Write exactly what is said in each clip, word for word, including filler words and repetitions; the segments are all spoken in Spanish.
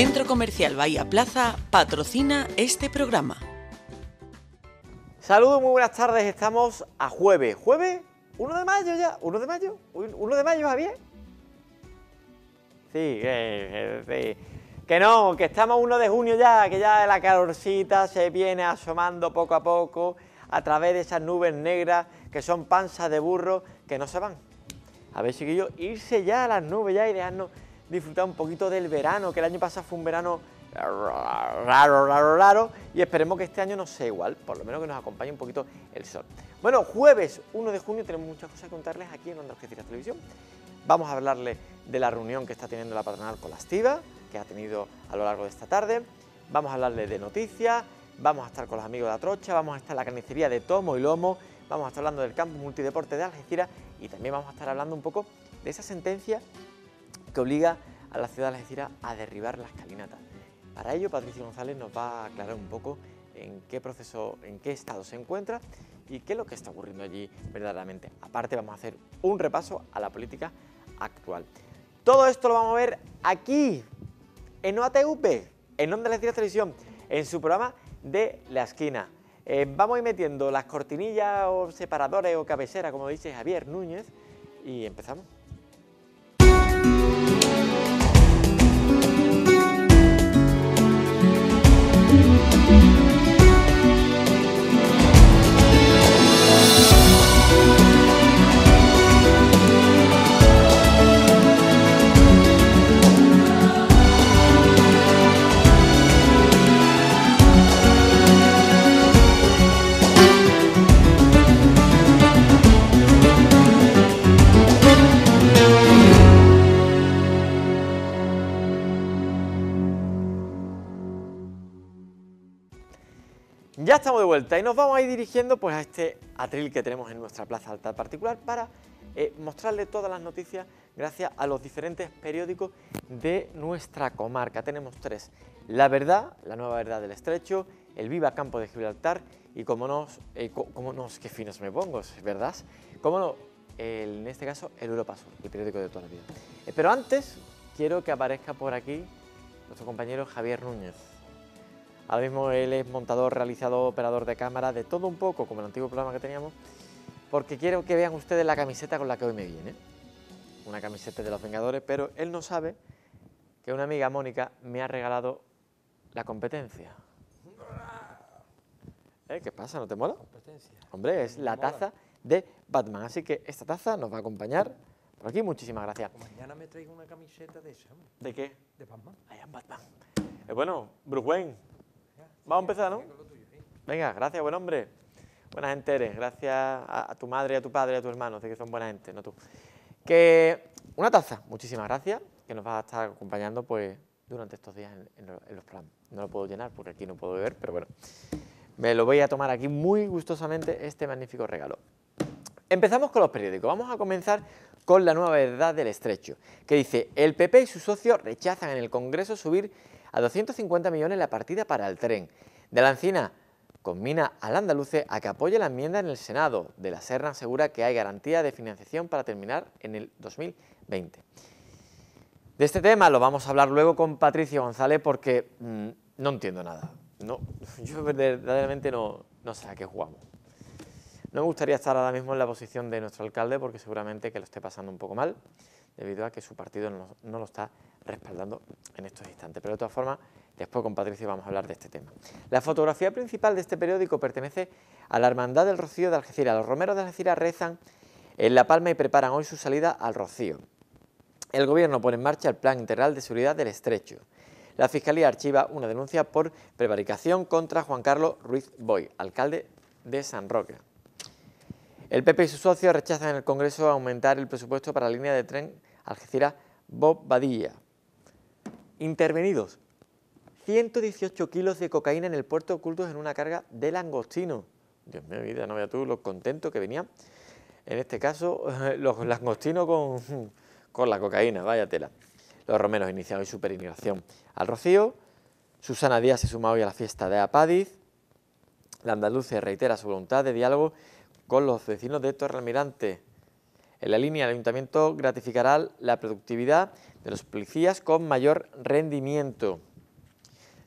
Centro Comercial Bahía Plaza patrocina este programa. Saludos, muy buenas tardes. Estamos a jueves. ¿Jueves? ¿uno de mayo ya? ¿uno de mayo? ¿uno de mayo, Javier? Sí, que, que, que no, que estamos uno de junio ya, que ya la calorcita se viene asomando poco a poco a través de esas nubes negras que son panzas de burro que no se van. A ver, chiquillos, irse ya a las nubes ya y dejarnos disfrutar un poquito del verano, que el año pasado fue un verano raro, raro, raro, y esperemos que este año no sea igual, por lo menos que nos acompañe un poquito el sol. Bueno, jueves uno de junio tenemos muchas cosas que contarles aquí en Onda Algeciras Televisión. Vamos a hablarles de la reunión que está teniendo la patronal con la Estiba, que ha tenido a lo largo de esta tarde. Vamos a hablarles de noticias, vamos a estar con los amigos de Atocha, vamos a estar en la carnicería de Tomo y Lomo, vamos a estar hablando del campo multideporte de Algeciras y también vamos a estar hablando un poco de esa sentencia que obliga a la ciudad de Algeciras a derribar la escalinata. Para ello, Patricio González nos va a aclarar un poco en qué proceso, en qué estado se encuentra y qué es lo que está ocurriendo allí verdaderamente. Aparte, vamos a hacer un repaso a la política actual. Todo esto lo vamos a ver aquí, en O A T V, en Onda Algeciras Televisión, en su programa de La Esquina. Eh, vamos a ir metiendo las cortinillas o separadores o cabecera, como dice Javier Núñez, y empezamos. Ya estamos de vuelta y nos vamos a ir dirigiendo pues a este atril que tenemos en nuestra plaza alta particular para eh, mostrarle todas las noticias gracias a los diferentes periódicos de nuestra comarca. Tenemos tres: La Verdad, La Nueva Verdad del Estrecho, El Viva Campo de Gibraltar y como no, eh, como no, qué finos me pongo, ¿verdad? Como no, el, en este caso el Europa Sur, el periódico de toda la vida. Eh, pero antes quiero que aparezca por aquí nuestro compañero Javier Núñez. Ahora mismo él es montador, realizador, operador de cámara, de todo un poco, como el antiguo programa que teníamos, porque quiero que vean ustedes la camiseta con la que hoy me viene. Una camiseta de los Vengadores, pero él no sabe que una amiga, Mónica, me ha regalado la competencia. ¿Eh? ¿Qué pasa? ¿No te mola? Competencia. Hombre, es la taza de Batman, así que esta taza nos va a acompañar por aquí. Muchísimas gracias. Mañana me traigo una camiseta de esa. ¿De qué? De Batman. I am Batman. Eh, bueno, Bruce Wayne. Vamos a empezar, ¿no? Venga, gracias, buen hombre. Buena gente eres. Gracias a, a tu madre, a tu padre, a tu hermano, sé que son buena gente, no tú. Que una taza, muchísimas gracias, que nos va a estar acompañando pues durante estos días en, en, en los programas. No lo puedo llenar porque aquí no puedo beber, pero bueno, me lo voy a tomar aquí muy gustosamente este magnífico regalo. Empezamos con los periódicos. Vamos a comenzar con La Nueva Verdad del Estrecho, que dice: el P P y sus socios rechazan en el Congreso subir a doscientos cincuenta millones la partida para el tren. De la Encina conmina al andaluce a que apoye la enmienda en el Senado. De la Serna asegura que hay garantía de financiación para terminar en el dos mil veinte. De este tema lo vamos a hablar luego con Patricio González porque mmm, no entiendo nada. No, yo verdaderamente no, no sé a qué jugamos. No me gustaría estar ahora mismo en la posición de nuestro alcalde porque seguramente que lo esté pasando un poco mal debido a que su partido no, no lo está respaldando en estos instantes. Pero de todas formas, después con Patricio vamos a hablar de este tema. La fotografía principal de este periódico pertenece a la Hermandad del Rocío de Algeciras. Los romeros de Algeciras rezan en La Palma y preparan hoy su salida al Rocío. El Gobierno pone en marcha el Plan Integral de Seguridad del Estrecho. La Fiscalía archiva una denuncia por prevaricación contra Juan Carlos Ruiz Boy, alcalde de San Roque. El P P y sus socios rechazan en el Congreso aumentar el presupuesto para la línea de tren Algeciras-Bobadilla. Intervenidos: ciento dieciocho kilos de cocaína en el puerto ocultos en una carga de langostino. Dios mío, vida, no veas tú lo contento que venían. En este caso, los langostinos con, con la cocaína, vaya tela. Los romeros inician hoy su peregrinación al Rocío. Susana Díaz se suma hoy a la fiesta de Apádiz. La andaluce reitera su voluntad de diálogo con los vecinos de Torrealmirante. En la línea, el ayuntamiento gratificará la productividad de los policías con mayor rendimiento.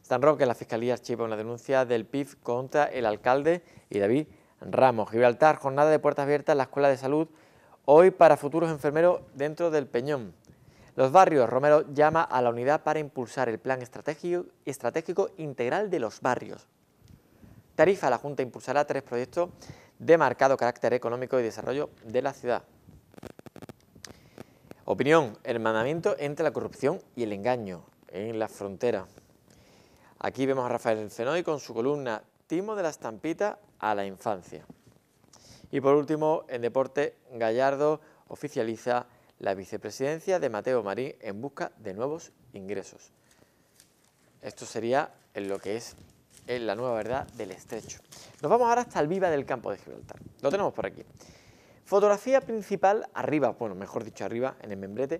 San Roque, la Fiscalía archiva una denuncia del P I F contra el alcalde y David Ramos. Gibraltar, jornada de puertas abiertas en la Escuela de Salud, hoy para futuros enfermeros dentro del Peñón. Los barrios, Romero llama a la unidad para impulsar el plan estratégico, estratégico integral de los barrios. Tarifa, la Junta impulsará tres proyectos de marcado carácter económico y desarrollo de la ciudad. Opinión, hermanamiento entre la corrupción y el engaño en la frontera. Aquí vemos a Rafael Fenoy con su columna Timo de la Estampita a la infancia. Y por último, en deporte, Gallardo oficializa la vicepresidencia de Mateo Marín en busca de nuevos ingresos. Esto sería en lo que es en la nueva verdad del estrecho. Nos vamos ahora hasta el Viva del Campo de Gibraltar. Lo tenemos por aquí. Fotografía principal arriba, bueno, mejor dicho arriba, en el membrete,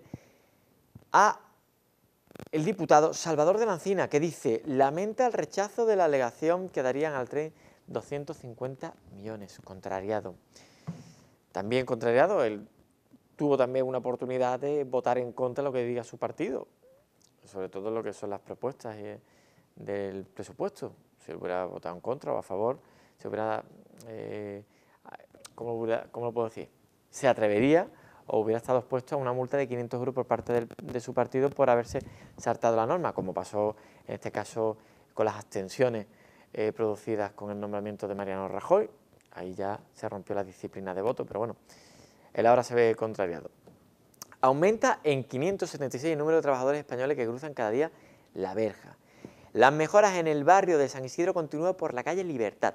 a el diputado Salvador de la Encina, que dice, lamenta el rechazo de la alegación que darían al tren doscientos cincuenta millones, contrariado. También contrariado, él tuvo también una oportunidad de votar en contra de lo que diga su partido, sobre todo lo que son las propuestas del presupuesto. Si hubiera votado en contra o a favor, si hubiera, eh, ¿cómo, hubiera ¿cómo lo puedo decir? Se atrevería o hubiera estado expuesto a una multa de quinientos euros por parte del, de su partido por haberse saltado la norma, como pasó en este caso con las abstenciones eh, producidas con el nombramiento de Mariano Rajoy. Ahí ya se rompió la disciplina de voto, pero bueno, él ahora se ve contrariado. Aumenta en quinientos setenta y seis el número de trabajadores españoles que cruzan cada día la verja. Las mejoras en el barrio de San Isidro continúan por la calle Libertad.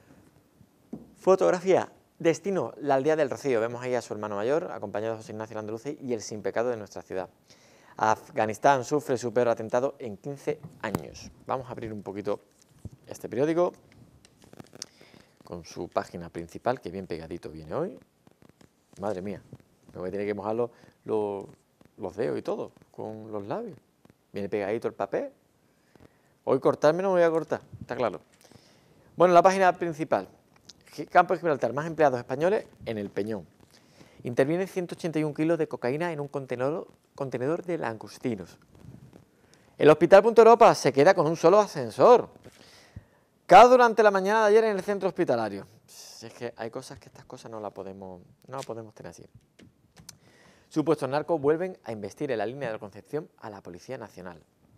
Fotografía. Destino, la aldea del Rocío. Vemos ahí a su hermano mayor, acompañado de José Ignacio Landaluce y el sin pecado de nuestra ciudad. Afganistán sufre su peor atentado en quince años. Vamos a abrir un poquito este periódico con su página principal, que bien pegadito viene hoy. Madre mía, me voy a tener que mojar los, los, los dedos y todo, con los labios. Viene pegadito el papel. Hoy cortarme no me voy a cortar, está claro. Bueno, la página principal. Campo de Gibraltar, más empleados españoles en el Peñón. Intervienen ciento ochenta y un kilos de cocaína en un contenedor, contenedor de langostinos. El Hospital Punto Europa se queda con un solo ascensor. Caos durante la mañana de ayer en el centro hospitalario. Si es que hay cosas que estas cosas no las podemos, no las podemos tener así. Supuestos narcos vuelven a investir en la línea de la Concepción a la Policía Nacional.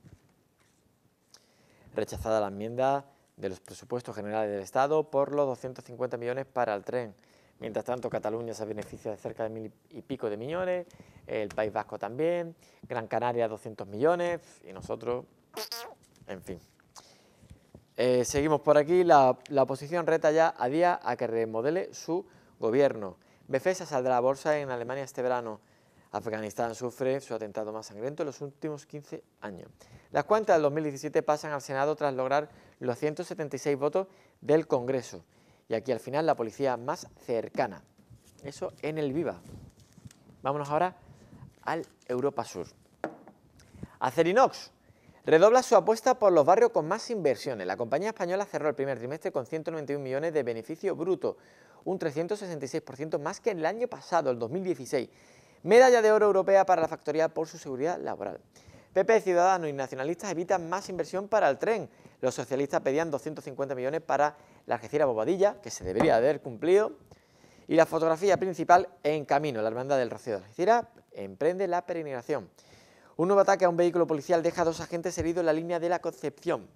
Rechazada la enmienda de los presupuestos generales del Estado por los doscientos cincuenta millones para el tren. Mientras tanto, Cataluña se beneficia de cerca de mil y pico de millones, el País Vasco también, Gran Canaria doscientos millones y nosotros, en fin. Eh, seguimos por aquí, la, la oposición reta ya a Díaz a que remodele su gobierno. Befesa saldrá a bolsa en Alemania este verano. Afganistán sufre su atentado más sangriento en los últimos quince años. Las cuentas del dos mil diecisiete pasan al Senado tras lograr los ciento setenta y seis votos del Congreso. Y aquí al final la policía más cercana. Eso en el Viva. Vámonos ahora al Europa Sur. Acerinox redobla su apuesta por los barrios con más inversiones. La compañía española cerró el primer trimestre con ciento noventa y un millones de beneficio bruto, un trescientos sesenta y seis por ciento más que en el año pasado, el dos mil dieciséis. Medalla de oro europea para la factoría por su seguridad laboral. P P, Ciudadanos y nacionalistas evitan más inversión para el tren. Los socialistas pedían doscientos cincuenta millones para la Algeciras-Bobadilla, que se debería haber cumplido. Y la fotografía principal en camino. La Hermandad del Rocío de Algeciras emprende la peregrinación. Un nuevo ataque a un vehículo policial deja a dos agentes heridos en la línea de la Concepción.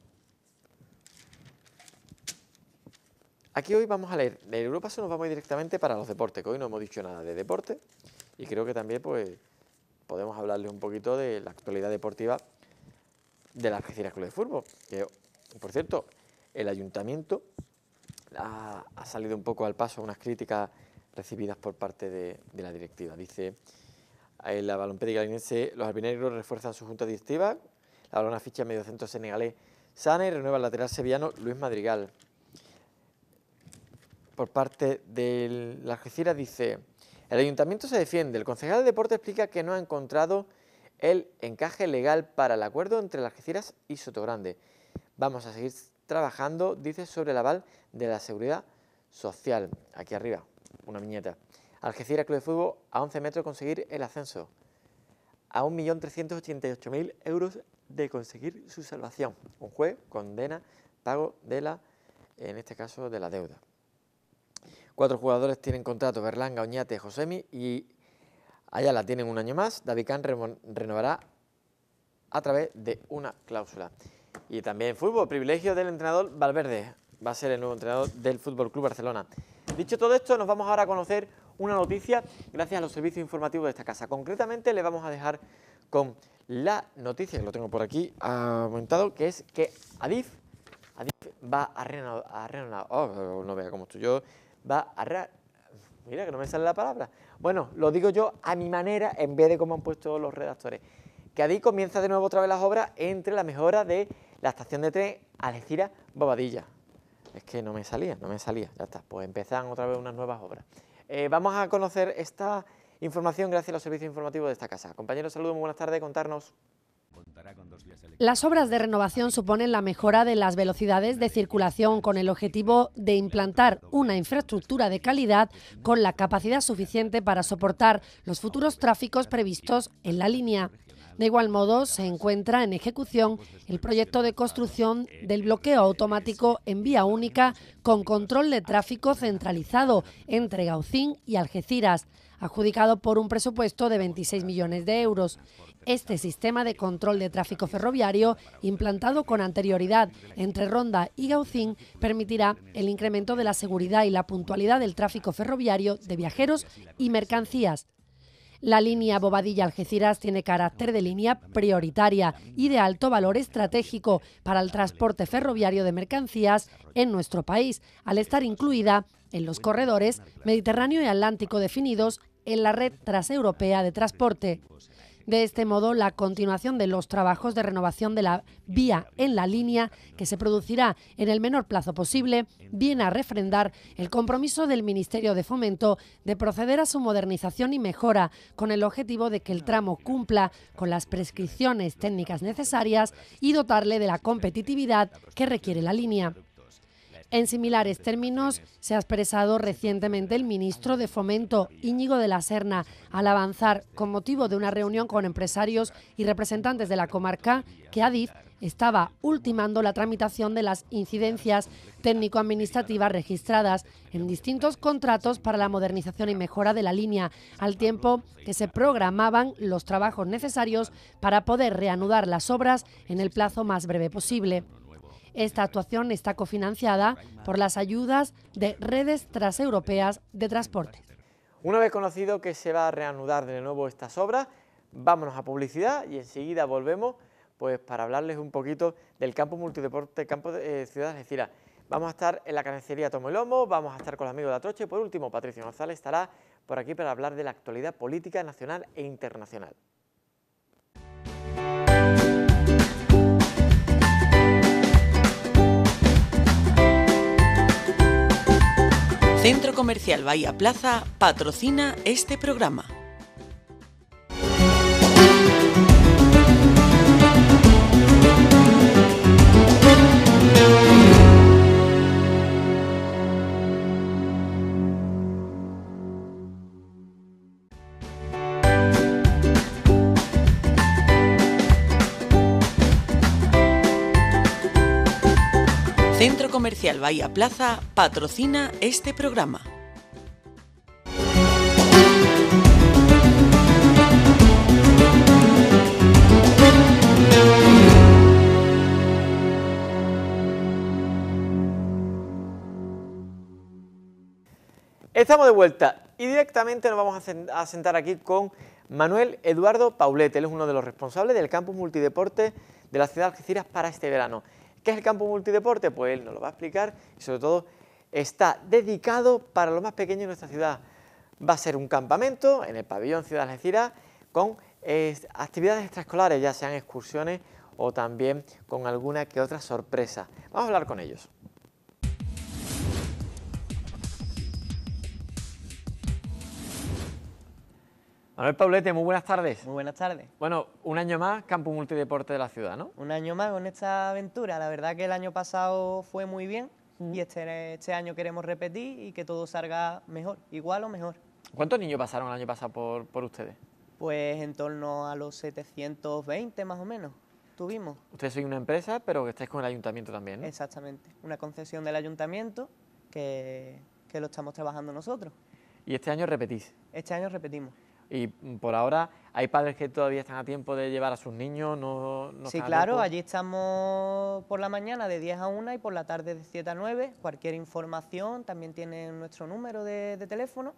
Aquí hoy vamos a leer, de Europa Sur nos vamos directamente para los deportes, que hoy no hemos dicho nada de deporte y creo que también pues podemos hablarles un poquito de la actualidad deportiva de la Algeciras Club de Fútbol, que por cierto, el ayuntamiento ha, ha salido un poco al paso a unas críticas recibidas por parte de, de la directiva. Dice, en la Balompédica Linense, los albinegros refuerzan su junta directiva, la balona ficha medio centro senegalés Sana y renueva el lateral sevillano Luis Madrigal. Por parte de la Algeciras dice, el ayuntamiento se defiende, el concejal de deporte explica que no ha encontrado el encaje legal para el acuerdo entre las Algeciras y Sotogrande. Vamos a seguir trabajando, dice, sobre el aval de la seguridad social. Aquí arriba, una viñeta. Algeciras Club de Fútbol a once metros conseguir el ascenso. A un millón trescientos ochenta y ocho mil euros de conseguir su salvación. Un juez condena pago de la, en este caso, de la deuda. Cuatro jugadores tienen contrato: Berlanga, Oñate, Josemi, y Ayala tienen un año más. David Can renovará a través de una cláusula. Y también fútbol, privilegio del entrenador Valverde. Va a ser el nuevo entrenador del Fútbol Club Barcelona. Dicho todo esto, nos vamos ahora a conocer una noticia gracias a los servicios informativos de esta casa. Concretamente, le vamos a dejar con la noticia, que lo tengo por aquí aumentado, que es que Adif, Adif va a renovar, a renovar, oh, no vea cómo estoy yo, va a re, mira que no me sale la palabra. Bueno, lo digo yo a mi manera en vez de como han puesto los redactores. Que Adif comienza de nuevo otra vez las obras entre la mejora de la estación de tren Algeciras-Bobadilla. Es que no me salía, no me salía, ya está, pues empezan otra vez unas nuevas obras. Eh, vamos a conocer esta información gracias a los servicios informativos de esta casa. Compañeros, saludos, muy buenas tardes, contarnos. Las obras de renovación suponen la mejora de las velocidades de circulación con el objetivo de implantar una infraestructura de calidad con la capacidad suficiente para soportar los futuros tráficos previstos en la línea. De igual modo, se encuentra en ejecución el proyecto de construcción del bloqueo automático en vía única con control de tráfico centralizado entre Gaucín y Algeciras, adjudicado por un presupuesto de veintiséis millones de euros. Este sistema de control de tráfico ferroviario, implantado con anterioridad entre Ronda y Gaucín, permitirá el incremento de la seguridad y la puntualidad del tráfico ferroviario de viajeros y mercancías. La línea Bobadilla-Algeciras tiene carácter de línea prioritaria y de alto valor estratégico para el transporte ferroviario de mercancías en nuestro país, al estar incluida en los corredores Mediterráneo y Atlántico definidos en la red transeuropea de transporte. De este modo, la continuación de los trabajos de renovación de la vía en la línea, que se producirá en el menor plazo posible, viene a refrendar el compromiso del Ministerio de Fomento de proceder a su modernización y mejora, con el objetivo de que el tramo cumpla con las prescripciones técnicas necesarias y dotarle de la competitividad que requiere la línea. En similares términos se ha expresado recientemente el ministro de Fomento, Íñigo de la Serna, al avanzar, con motivo de una reunión con empresarios y representantes de la comarca, que Adif estaba ultimando la tramitación de las incidencias técnico-administrativas registradas en distintos contratos para la modernización y mejora de la línea, al tiempo que se programaban los trabajos necesarios para poder reanudar las obras en el plazo más breve posible. Esta actuación está cofinanciada por las ayudas de redes transeuropeas de transporte. Una vez conocido que se va a reanudar de nuevo estas obras, vámonos a publicidad y enseguida volvemos pues para hablarles un poquito del campo multideporte, campo de eh, Ciudad Algeciras. Vamos a estar en la carnicería Tomo y Lomo, vamos a estar con los amigos de Atroche y por último Patricio González estará por aquí para hablar de la actualidad política nacional e internacional. Centro Comercial Bahía Plaza patrocina este programa. Centro Comercial Bahía Plaza patrocina este programa. Estamos de vuelta y directamente nos vamos a sentar aquí con Manuel Eduardo Paulet. Él es uno de los responsables del campus multideporte de la ciudad de Algeciras para este verano. ¿Qué es el campo multideporte? Pues él nos lo va a explicar y sobre todo está dedicado para los más pequeños de nuestra ciudad. Va a ser un campamento en el pabellón Ciudad de Algeciras con eh, actividades extraescolares, ya sean excursiones o también con alguna que otra sorpresa. Vamos a hablar con ellos. Manuel Paulete, muy buenas tardes. Muy buenas tardes. Bueno, un año más, campo multideporte de la ciudad, ¿no? Un año más con esta aventura. La verdad que el año pasado fue muy bien mm. y este, este año queremos repetir y que todo salga mejor, igual o mejor. ¿Cuántos niños pasaron el año pasado por, por ustedes? Pues en torno a los setecientos veinte más o menos. tuvimos. Ustedes sois una empresa, pero que estáis con el ayuntamiento también, ¿no? Exactamente, una concesión del ayuntamiento que, que lo estamos trabajando nosotros. Y este año repetís. Este año repetimos. Y mm, por ahora, ¿hay padres que todavía están a tiempo de llevar a sus niños? No, no Sí, están a claro, tiempo? allí estamos por la mañana de diez a una y por la tarde de siete a nueve. Cualquier información también tiene nuestro número de, de teléfono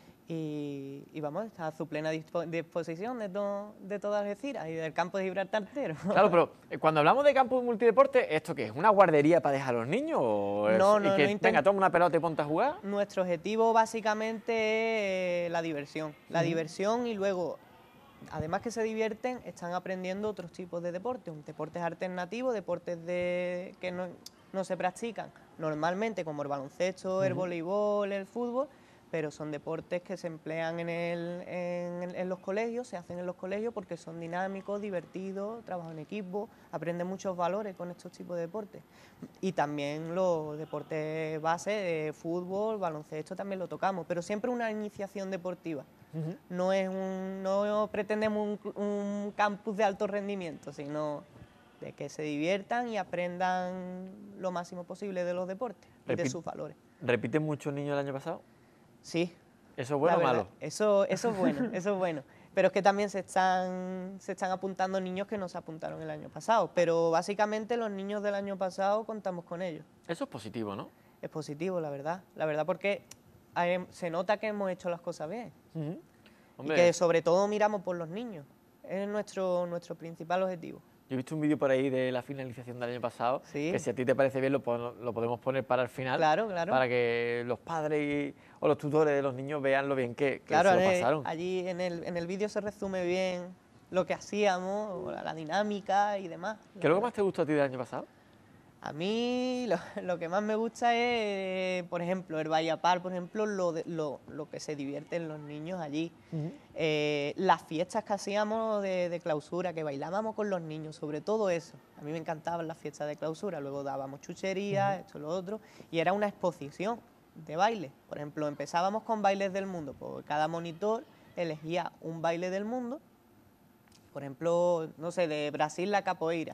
y, y vamos, está a su plena dispo- disposición de, to- de toda Algeciras y del campo de Gibraltar entero. Claro, pero eh, cuando hablamos de campus multideporte, ¿esto qué es? ¿Una guardería para dejar a los niños? ¿O es- No, y no, que, no intent- venga, toma una pelota y ponte a jugar? Nuestro objetivo básicamente es la diversión, la Ujú. diversión y luego, además que se divierten, están aprendiendo otros tipos de deportes, un deportes alternativos, deportes de, que no, no se practican normalmente como el baloncesto, el Ujú. voleibol, el fútbol, pero son deportes que se emplean en, el, en, en los colegios, se hacen en los colegios porque son dinámicos, divertidos, trabajan en equipo, aprenden muchos valores con estos tipos de deportes. Y también los deportes base de fútbol, baloncesto también lo tocamos, pero siempre una iniciación deportiva. Ujú. No es un, no pretendemos un, un campus de alto rendimiento, sino de que se diviertan y aprendan lo máximo posible de los deportes y de Repi- sus valores. ¿Repiten muchos niños el año pasado? Sí. ¿Eso es bueno la o verdad, malo? Eso, eso es bueno, eso es bueno. Pero es que también se están, se están apuntando niños que no se apuntaron el año pasado. Pero básicamente los niños del año pasado contamos con ellos. Eso es positivo, ¿no? Es positivo, la verdad. La verdad porque hay- se nota que hemos hecho las cosas bien. Ujú. Y Hombre, que sobre todo miramos por los niños. Es nuestro, nuestro principal objetivo. yo he visto un vídeo por ahí de la finalización del año pasado, Sí. que si a ti te parece bien lo, pon- lo podemos poner para el final, Claro, claro. para que los padres y- o los tutores de los niños vean lo bien que, que Claro, se lo eh, pasaron. allí en el, en el vídeo se resume bien lo que hacíamos, la, la dinámica y demás. ¿Qué es lo que más te gustó a ti del año pasado? A mí lo, lo que más me gusta es, por ejemplo, el Vallapar, por ejemplo, lo, de- lo, lo que se divierten los niños allí. Eh, las fiestas que hacíamos de, de clausura, que bailábamos con los niños, sobre todo eso. A mí me encantaban las fiestas de clausura, luego dábamos chucherías, esto, lo otro, y era una exposición de baile. Por ejemplo, empezábamos con bailes del mundo, pues cada monitor elegía un baile del mundo, por ejemplo, no sé, de Brasil la capoeira,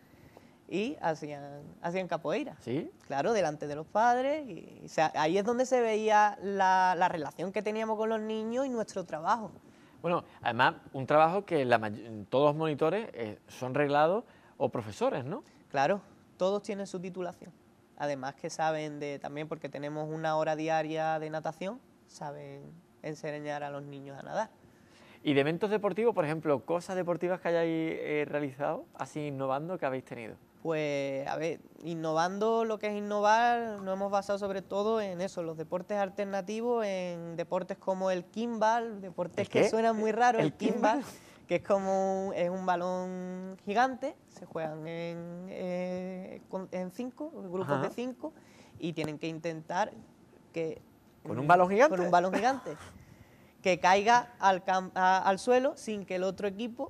y hacían, hacían capoeira. ¿Sí? Claro, delante de los padres, y, o sea, ahí es donde se veía la, la relación que teníamos con los niños y nuestro trabajo. Bueno, además, un trabajo que la may- todos los monitores eh, son reglados o profesores, ¿no? Claro, todos tienen su titulación. Además que saben de, también porque tenemos una hora diaria de natación, saben enseñar a los niños a nadar. Y de eventos deportivos, por ejemplo, cosas deportivas que hayáis eh, realizado, así innovando, que habéis tenido. Pues, a ver, innovando lo que es innovar, nos hemos basado sobre todo en eso, los deportes alternativos, en deportes como el kimball, deportes ¿El qué? que suenan muy raros, ¿El el, kimball, que es como un, es un balón gigante, se juegan en, eh, con- en cinco, grupos Ajá. de cinco, y tienen que intentar que... ¿Con un balón gigante? Con un balón gigante, que caiga al, cam- a- al suelo sin que el otro equipo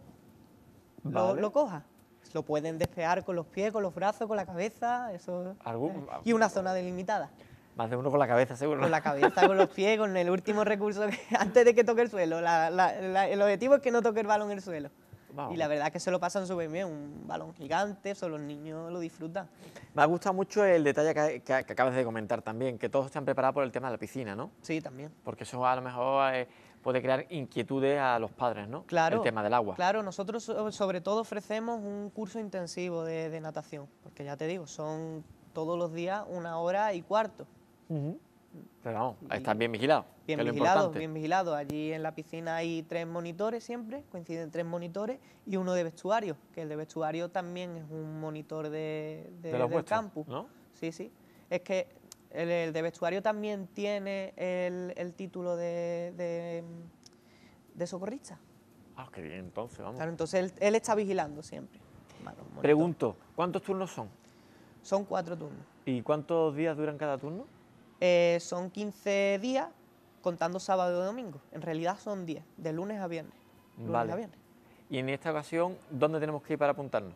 lo, Vale. lo coja. Lo pueden despejar con los pies, con los brazos, con la cabeza, eso. Algún- Y una zona delimitada. Más de uno con la cabeza, seguro. Con la cabeza, con los pies, con el último recurso que, antes de que toque el suelo. La- la- la- el objetivo es que no toque el balón en el suelo. Vamos. Y la verdad es que se lo pasan súper bien. Un balón gigante, eso los niños lo disfrutan. Me ha gustado mucho el detalle que, que- que acabas de comentar también, que todos están preparados por el tema de la piscina, ¿no? Sí, también. Porque eso a lo mejor eh, puede crear inquietudes a los padres, ¿no? Claro. El tema del agua. Claro, nosotros so- sobre todo ofrecemos un curso intensivo de, de natación. Porque ya te digo, son todos los días una hora y cuarto. Ujú. Pero vamos, Y- están bien vigilados. Bien que es lo vigilados, importante. bien vigilados. Allí en la piscina hay tres monitores siempre, coinciden tres monitores y uno de vestuario, que el de vestuario también es un monitor de, de- De los del vuestros, campus. ¿no? Sí, sí. Es que el, el de vestuario también tiene el, el título de, de, de socorrista. Ah, qué bien, entonces, vamos. Claro, entonces él, él está vigilando siempre. Bueno, monitor. Pregunto, ¿cuántos turnos son? Son cuatro turnos. ¿Y cuántos días duran cada turno? Eh, son quince días contando sábado y domingo. En realidad son diez, de lunes a viernes. Lunes Vale. a viernes. Y en esta ocasión, ¿dónde tenemos que ir para apuntarnos?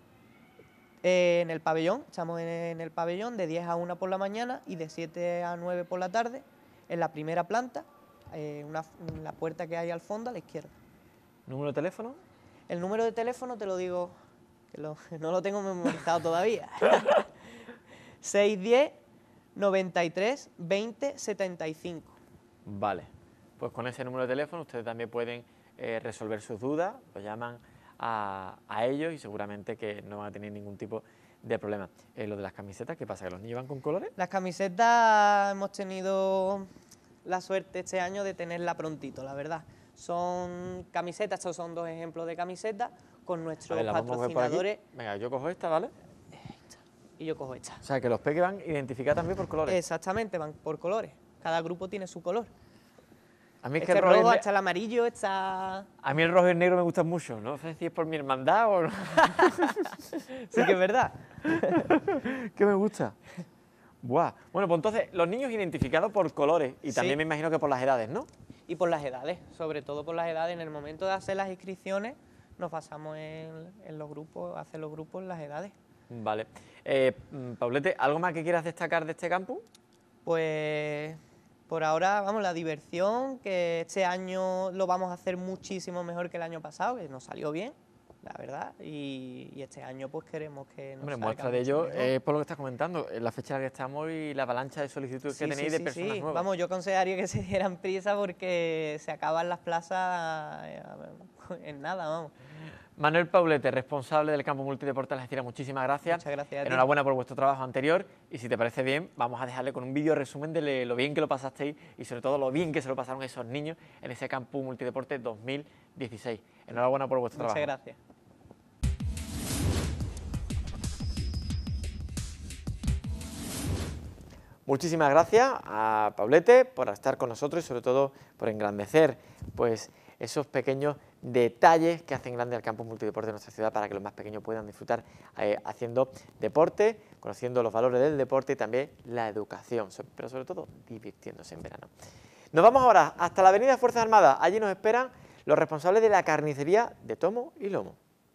Eh, en el pabellón, estamos en, en el pabellón de diez a una por la mañana y de siete a nueve por la tarde, en la primera planta, eh, una, en la puerta que hay al fondo a la izquierda. ¿Número de teléfono? El número de teléfono te lo digo que lo- no lo tengo memorizado todavía. seis diez, noventa y tres, veinte, setenta y cinco. Vale, pues con ese número de teléfono ustedes también pueden eh, resolver sus dudas, lo llaman a, a ellos y seguramente que no van a tener ningún tipo de problema. Eh, lo de las camisetas, ¿qué pasa? ¿Que los niños van con colores? Las camisetas hemos tenido la suerte este año de tenerla prontito, la verdad. Son camisetas, estos son dos ejemplos de camisetas con A nuestros ver, las vamos a ver por aquí. patrocinadores. Venga, yo cojo esta, ¿vale? Y yo cojo esta. O sea, que los peques van identificados también por colores. Exactamente, van por colores. Cada grupo tiene su color. A mí es que Este el rojo, y rojo, el está el amarillo, está... a mí el rojo y el negro me gustan mucho. No sé si es por mi hermandad o no. Sí que es verdad. ¿Qué me gusta? Buah. Bueno, pues entonces, los niños identificados por colores y también Sí. me imagino que por las edades, ¿no? Y por las edades, sobre todo por las edades. En el momento de hacer las inscripciones, nos basamos en, en los grupos, hacer los grupos las edades. Vale. Eh, mm, Paulete, ¿algo más que quieras destacar de este campus? Pues por ahora, vamos, la diversión, que este año lo vamos a hacer muchísimo mejor que el año pasado, que nos salió bien, la verdad, y, y este año pues queremos que nos Hombre, salga muestra de mucho ello mejor. es por lo que estás comentando, en la fecha en la que estamos y la avalancha de solicitudes Sí, que sí, tenéis sí, de personas sí. nuevas. Vamos, yo aconsejaría que se dieran prisa porque se acaban las plazas eh, en nada, vamos. Manuel Paulete, responsable del campo multideporte de Algeciras, muchísimas gracias. Muchas gracias a ti. Enhorabuena por vuestro trabajo anterior y si te parece bien, vamos a dejarle con un vídeo resumen de le- lo bien que lo pasasteis y sobre todo lo bien que se lo pasaron esos niños en ese campo multideporte dos mil dieciséis. Enhorabuena por vuestro Muchas trabajo. gracias. Muchísimas gracias a Paulete por estar con nosotros y sobre todo por engrandecer pues, esos pequeños detalles que hacen grande al campo multideporte de nuestra ciudad para que los más pequeños puedan disfrutar eh, haciendo deporte, conociendo los valores del deporte y también la educación, so- pero sobre todo divirtiéndose en verano. Nos vamos ahora hasta la avenida Fuerzas Armadas. Allí nos esperan los responsables de la carnicería de Tomo y Lomo.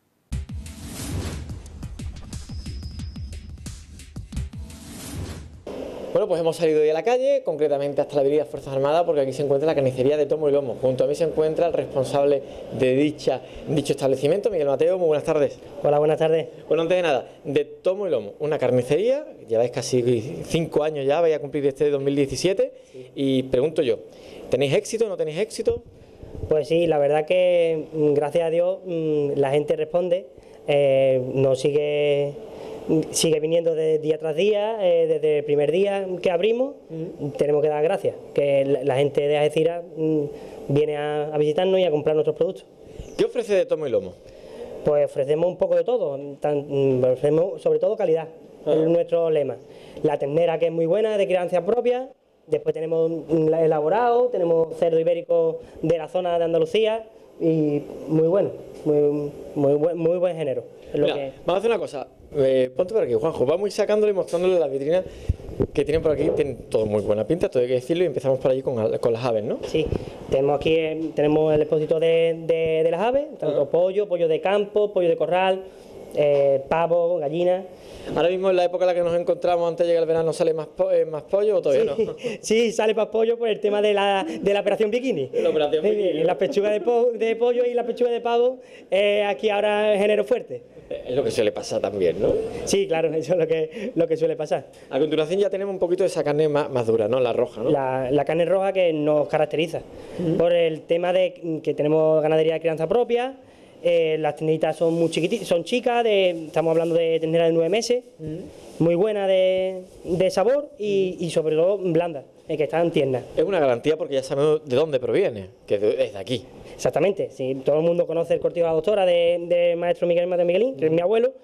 Bueno, pues hemos salido hoy a la calle, concretamente hasta la avenida Fuerzas Armadas, porque aquí se encuentra la carnicería de Tomo y Lomo. Junto a mí se encuentra el responsable de dicha, dicho establecimiento, Miguel Mateo. Muy buenas tardes. Hola, buenas tardes. Bueno, antes de nada, de Tomo y Lomo, una carnicería, lleváis casi cinco años ya, vais a cumplir este dos mil diecisiete, sí. Y pregunto yo, ¿tenéis éxito o no tenéis éxito? Pues sí, la verdad que gracias a Dios la gente responde, eh, nos sigue... sigue viniendo de día tras día, eh, desde el primer día que abrimos, mm. tenemos que dar gracias, que la, la gente de Algeciras mm, viene a, a visitarnos y a comprar nuestros productos. ¿Qué ofrece de Tomo y Lomo? Pues ofrecemos un poco de todo, tan, ofrecemos sobre todo calidad, ah. es nuestro lema. La ternera, que es muy buena, de crianza propia, después tenemos elaborado, tenemos cerdo ibérico de la zona de Andalucía y muy bueno, muy, muy, buen, muy buen género. Es lo Mira, que... vamos a hacer una cosa. Eh, ponte por aquí, Juanjo, vamos a ir sacándole y mostrándole las vitrinas que tienen por aquí, tienen todo muy buena pinta, todo hay que decirlo, y empezamos por allí con, con las aves, ¿no? Sí, tenemos aquí eh, tenemos el exposito de, de, de las aves, tanto uh-huh. pollo, pollo de campo, pollo de corral, eh, pavo, gallina. Ahora mismo en la época en la que nos encontramos, antes de llegar el verano, ¿sale más, po eh, más pollo o todavía sí, no? Sí, sale más pollo por el tema de la, de la operación bikini. La operación bikini. Las pechugas de, po de pollo y las pechugas de pavo, eh, aquí ahora género fuerte. Es lo que suele pasar también, ¿no? Sí, claro, eso es lo que, lo que suele pasar. A continuación ya tenemos un poquito de esa carne más, más dura, ¿no? La roja, ¿no? La, la carne roja que nos caracteriza, uh-huh. por el tema de que tenemos ganadería de crianza propia, eh, las terneritas son muy chiquititas, son chicas, de, estamos hablando de ternera de nueve meses, uh-huh. muy buena de, de sabor y, uh-huh. y sobre todo blanda, eh, que están tiernas. Es una garantía porque ya sabemos de dónde proviene, que es de aquí. Exactamente, sí, todo el mundo conoce el cortijo de la doctora de, de maestro Miguel Mateo Miguelín, que uh-huh. es mi abuelo,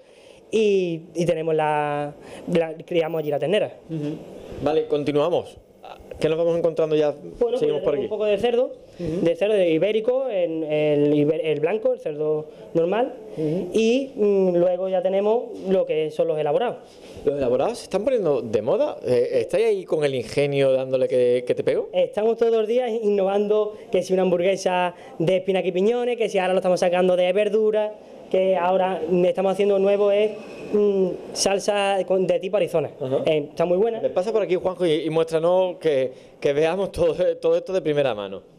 y, y tenemos la, la, criamos allí la ternera. Uh-huh. Vale, continuamos. ¿Qué nos vamos encontrando ya? Bueno, seguimos pues por aquí. Un poco de cerdo, uh-huh. de cerdo ibérico, el, el, el blanco, el cerdo normal, uh-huh. y mm, luego ya tenemos lo que son los elaborados. ¿Los elaborados se están poniendo de moda? ¿Estáis ahí con el ingenio dándole que, que te pego? Estamos todos los días innovando, que si una hamburguesa de espinaca y piñones, que si ahora lo estamos sacando de verduras, que ahora estamos haciendo nuevo es mmm, salsa de tipo Arizona. Uh-huh. eh, está muy buena. Pasa por aquí, Juanjo, y, y muéstranos que, que veamos todo, todo esto de primera mano.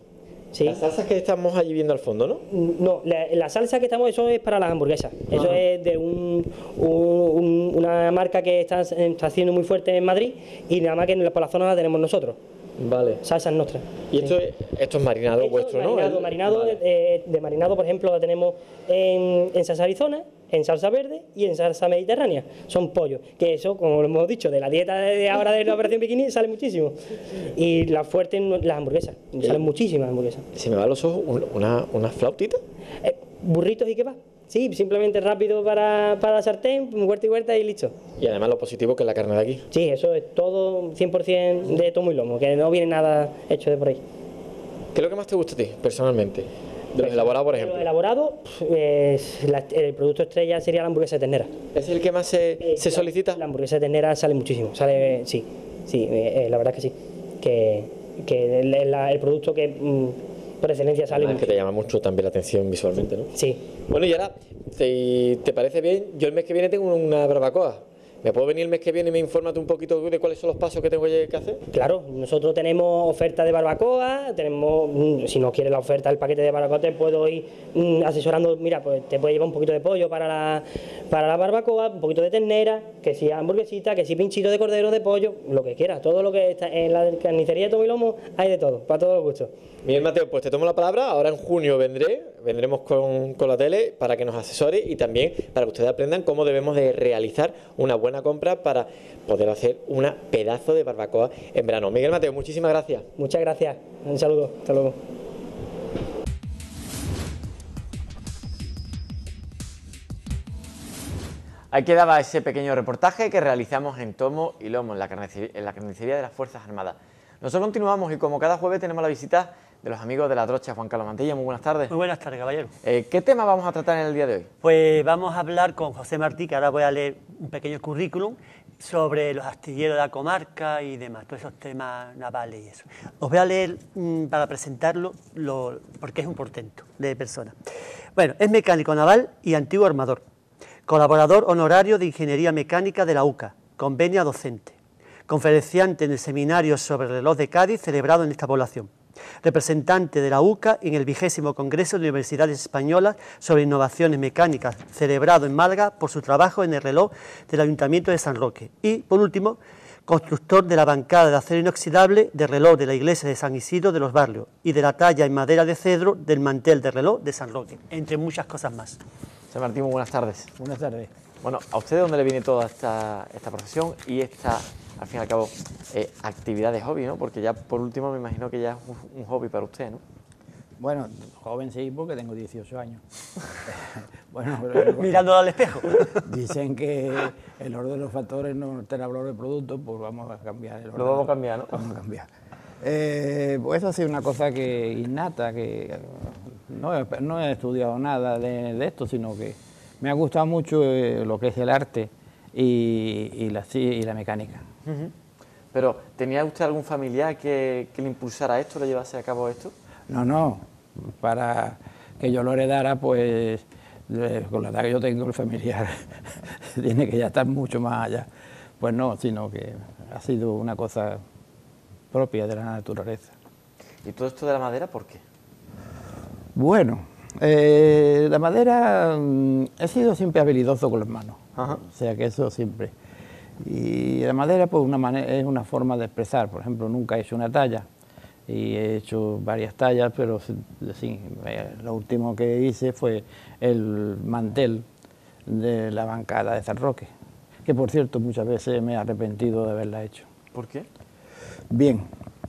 Sí. Las salsas que estamos allí viendo al fondo, ¿no? No, la, la salsa que estamos, eso es para las hamburguesas. Eso Ajá. es de un, un, una marca que está, está haciendo muy fuerte en Madrid y nada más que por la zona la tenemos nosotros. Vale. Salsas nuestras. Y esto, sí. es, esto es marinado esto vuestro, marinado, ¿no? El... Marinado, vale. de, de marinado, por ejemplo, lo tenemos en, en salsa Arizona, en salsa verde y en salsa mediterránea. Son pollos, que eso, como lo hemos dicho, de la dieta de ahora de la operación bikini sale muchísimo. Y las fuertes, las hamburguesas, ¿Eh? salen muchísimas hamburguesas. ¿Se me va a los ojos una, una flautita? Eh, burritos y qué va. Sí, simplemente rápido para, para la sartén, huerta y huerta y listo. Y además lo positivo que es la carne de aquí. Sí, eso es todo cien por cien de tomo y lomo, que no viene nada hecho de por ahí. ¿Qué es lo que más te gusta a ti, personalmente? De los elaborados, por ejemplo. De los elaborados, pues, la, el producto estrella sería la hamburguesa de ternera. ¿Es el que más se, eh, se solicita? La, la hamburguesa de ternera sale muchísimo, sale, sí, sí, eh, la verdad que sí. Que, que el, el, el producto que... Mm, por excelencia sale mucho. Que te llama mucho también la atención visualmente, ¿no? Sí. Bueno, y ahora, si te parece bien, yo el mes que viene tengo una barbacoa. ¿Me puedo venir el mes que viene y me informas un poquito de cuáles son los pasos que tengo que hacer? Claro, nosotros tenemos oferta de barbacoa, tenemos, si no quieres la oferta del paquete de barbacoa, te puedo ir mm, asesorando, mira, pues te puedes llevar un poquito de pollo para la, para la barbacoa, un poquito de ternera, que si hamburguesita, que si pinchito de cordero, de pollo, lo que quieras, todo lo que está en la carnicería de Tomo y Lomo hay de todo, para todos los gustos. Miguel Mateo, pues te tomo la palabra, ahora en junio vendré, vendremos con, con la tele para que nos asesore y también para que ustedes aprendan cómo debemos de realizar una buena compra para poder hacer una pedazo de barbacoa en verano. Miguel Mateo, muchísimas gracias. Muchas gracias, un saludo, hasta luego. Ahí quedaba ese pequeño reportaje que realizamos en Tomo y Lomo, en la carnicería, en la carnicería de las Fuerzas Armadas. Nosotros continuamos y como cada jueves tenemos la visita de los amigos de La Trocha. Juan Carlos Mantilla, muy buenas tardes. Muy buenas tardes, caballero. Eh, ¿Qué tema vamos a tratar en el día de hoy? Pues vamos a hablar con José Martí, que ahora voy a leer un pequeño currículum sobre los astilleros de la comarca y demás, todos esos temas navales y eso. Os voy a leer mmm, para presentarlo, lo, porque es un portento de persona. Bueno, es mecánico naval y antiguo armador, colaborador honorario de Ingeniería Mecánica de la U C A, convenio docente, conferenciante en el seminario sobre el reloj de Cádiz celebrado en esta población, representante de la U C A en el vigésimo Congreso de Universidades Españolas sobre Innovaciones Mecánicas, celebrado en Málaga por su trabajo en el reloj del Ayuntamiento de San Roque y, por último, constructor de la bancada de acero inoxidable del reloj de la iglesia de San Isidro de los Barrios y de la talla en madera de cedro del mantel de reloj de San Roque, entre muchas cosas más. José Martín, muy buenas tardes. Buenas tardes. Bueno, ¿a usted de dónde le viene toda esta, esta profesión y esta, al fin y al cabo, eh, actividad de hobby, ¿no? Porque ya por último me imagino que ya es un, un hobby para usted, ¿no? Bueno, joven sí, porque tengo dieciocho años. Bueno, pero, mirando al espejo. Dicen que el orden de los factores no altera el valor del producto, pues vamos a cambiar el orden. Lo vamos a cambiar, ¿no? Vamos a cambiar. Eh, pues eso ha sido una cosa que innata, que no he, no he estudiado nada de, de esto, sino que me ha gustado mucho eh, lo que es el arte y, y, la, y la mecánica. Uh-huh. Pero, ¿tenía usted algún familiar que, que le impulsara esto, le llevase a cabo esto? No, no, para que yo lo heredara, pues eh, con la edad que yo tengo, el familiar tiene que ya estar mucho más allá. Pues no, sino que ha sido una cosa propia de la naturaleza. ¿Y todo esto de la madera, por qué? Bueno, eh, la madera, mmm, he sido siempre habilidoso con las manos. Ajá. O sea que eso siempre. Y la madera pues una manera, es una forma de expresar. Por ejemplo, nunca he hecho una talla y he hecho varias tallas, pero sí, lo último que hice fue el mantel de la bancada de San Roque, que por cierto muchas veces me he arrepentido de haberla hecho. ¿Por qué? Bien,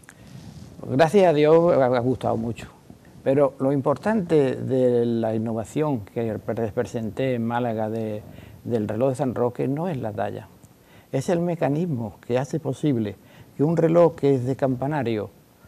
gracias a Dios me ha gustado mucho, pero lo importante de la innovación que presenté en Málaga de, del reloj de San Roque no es la talla, es el mecanismo que hace posible que un reloj que es de campanario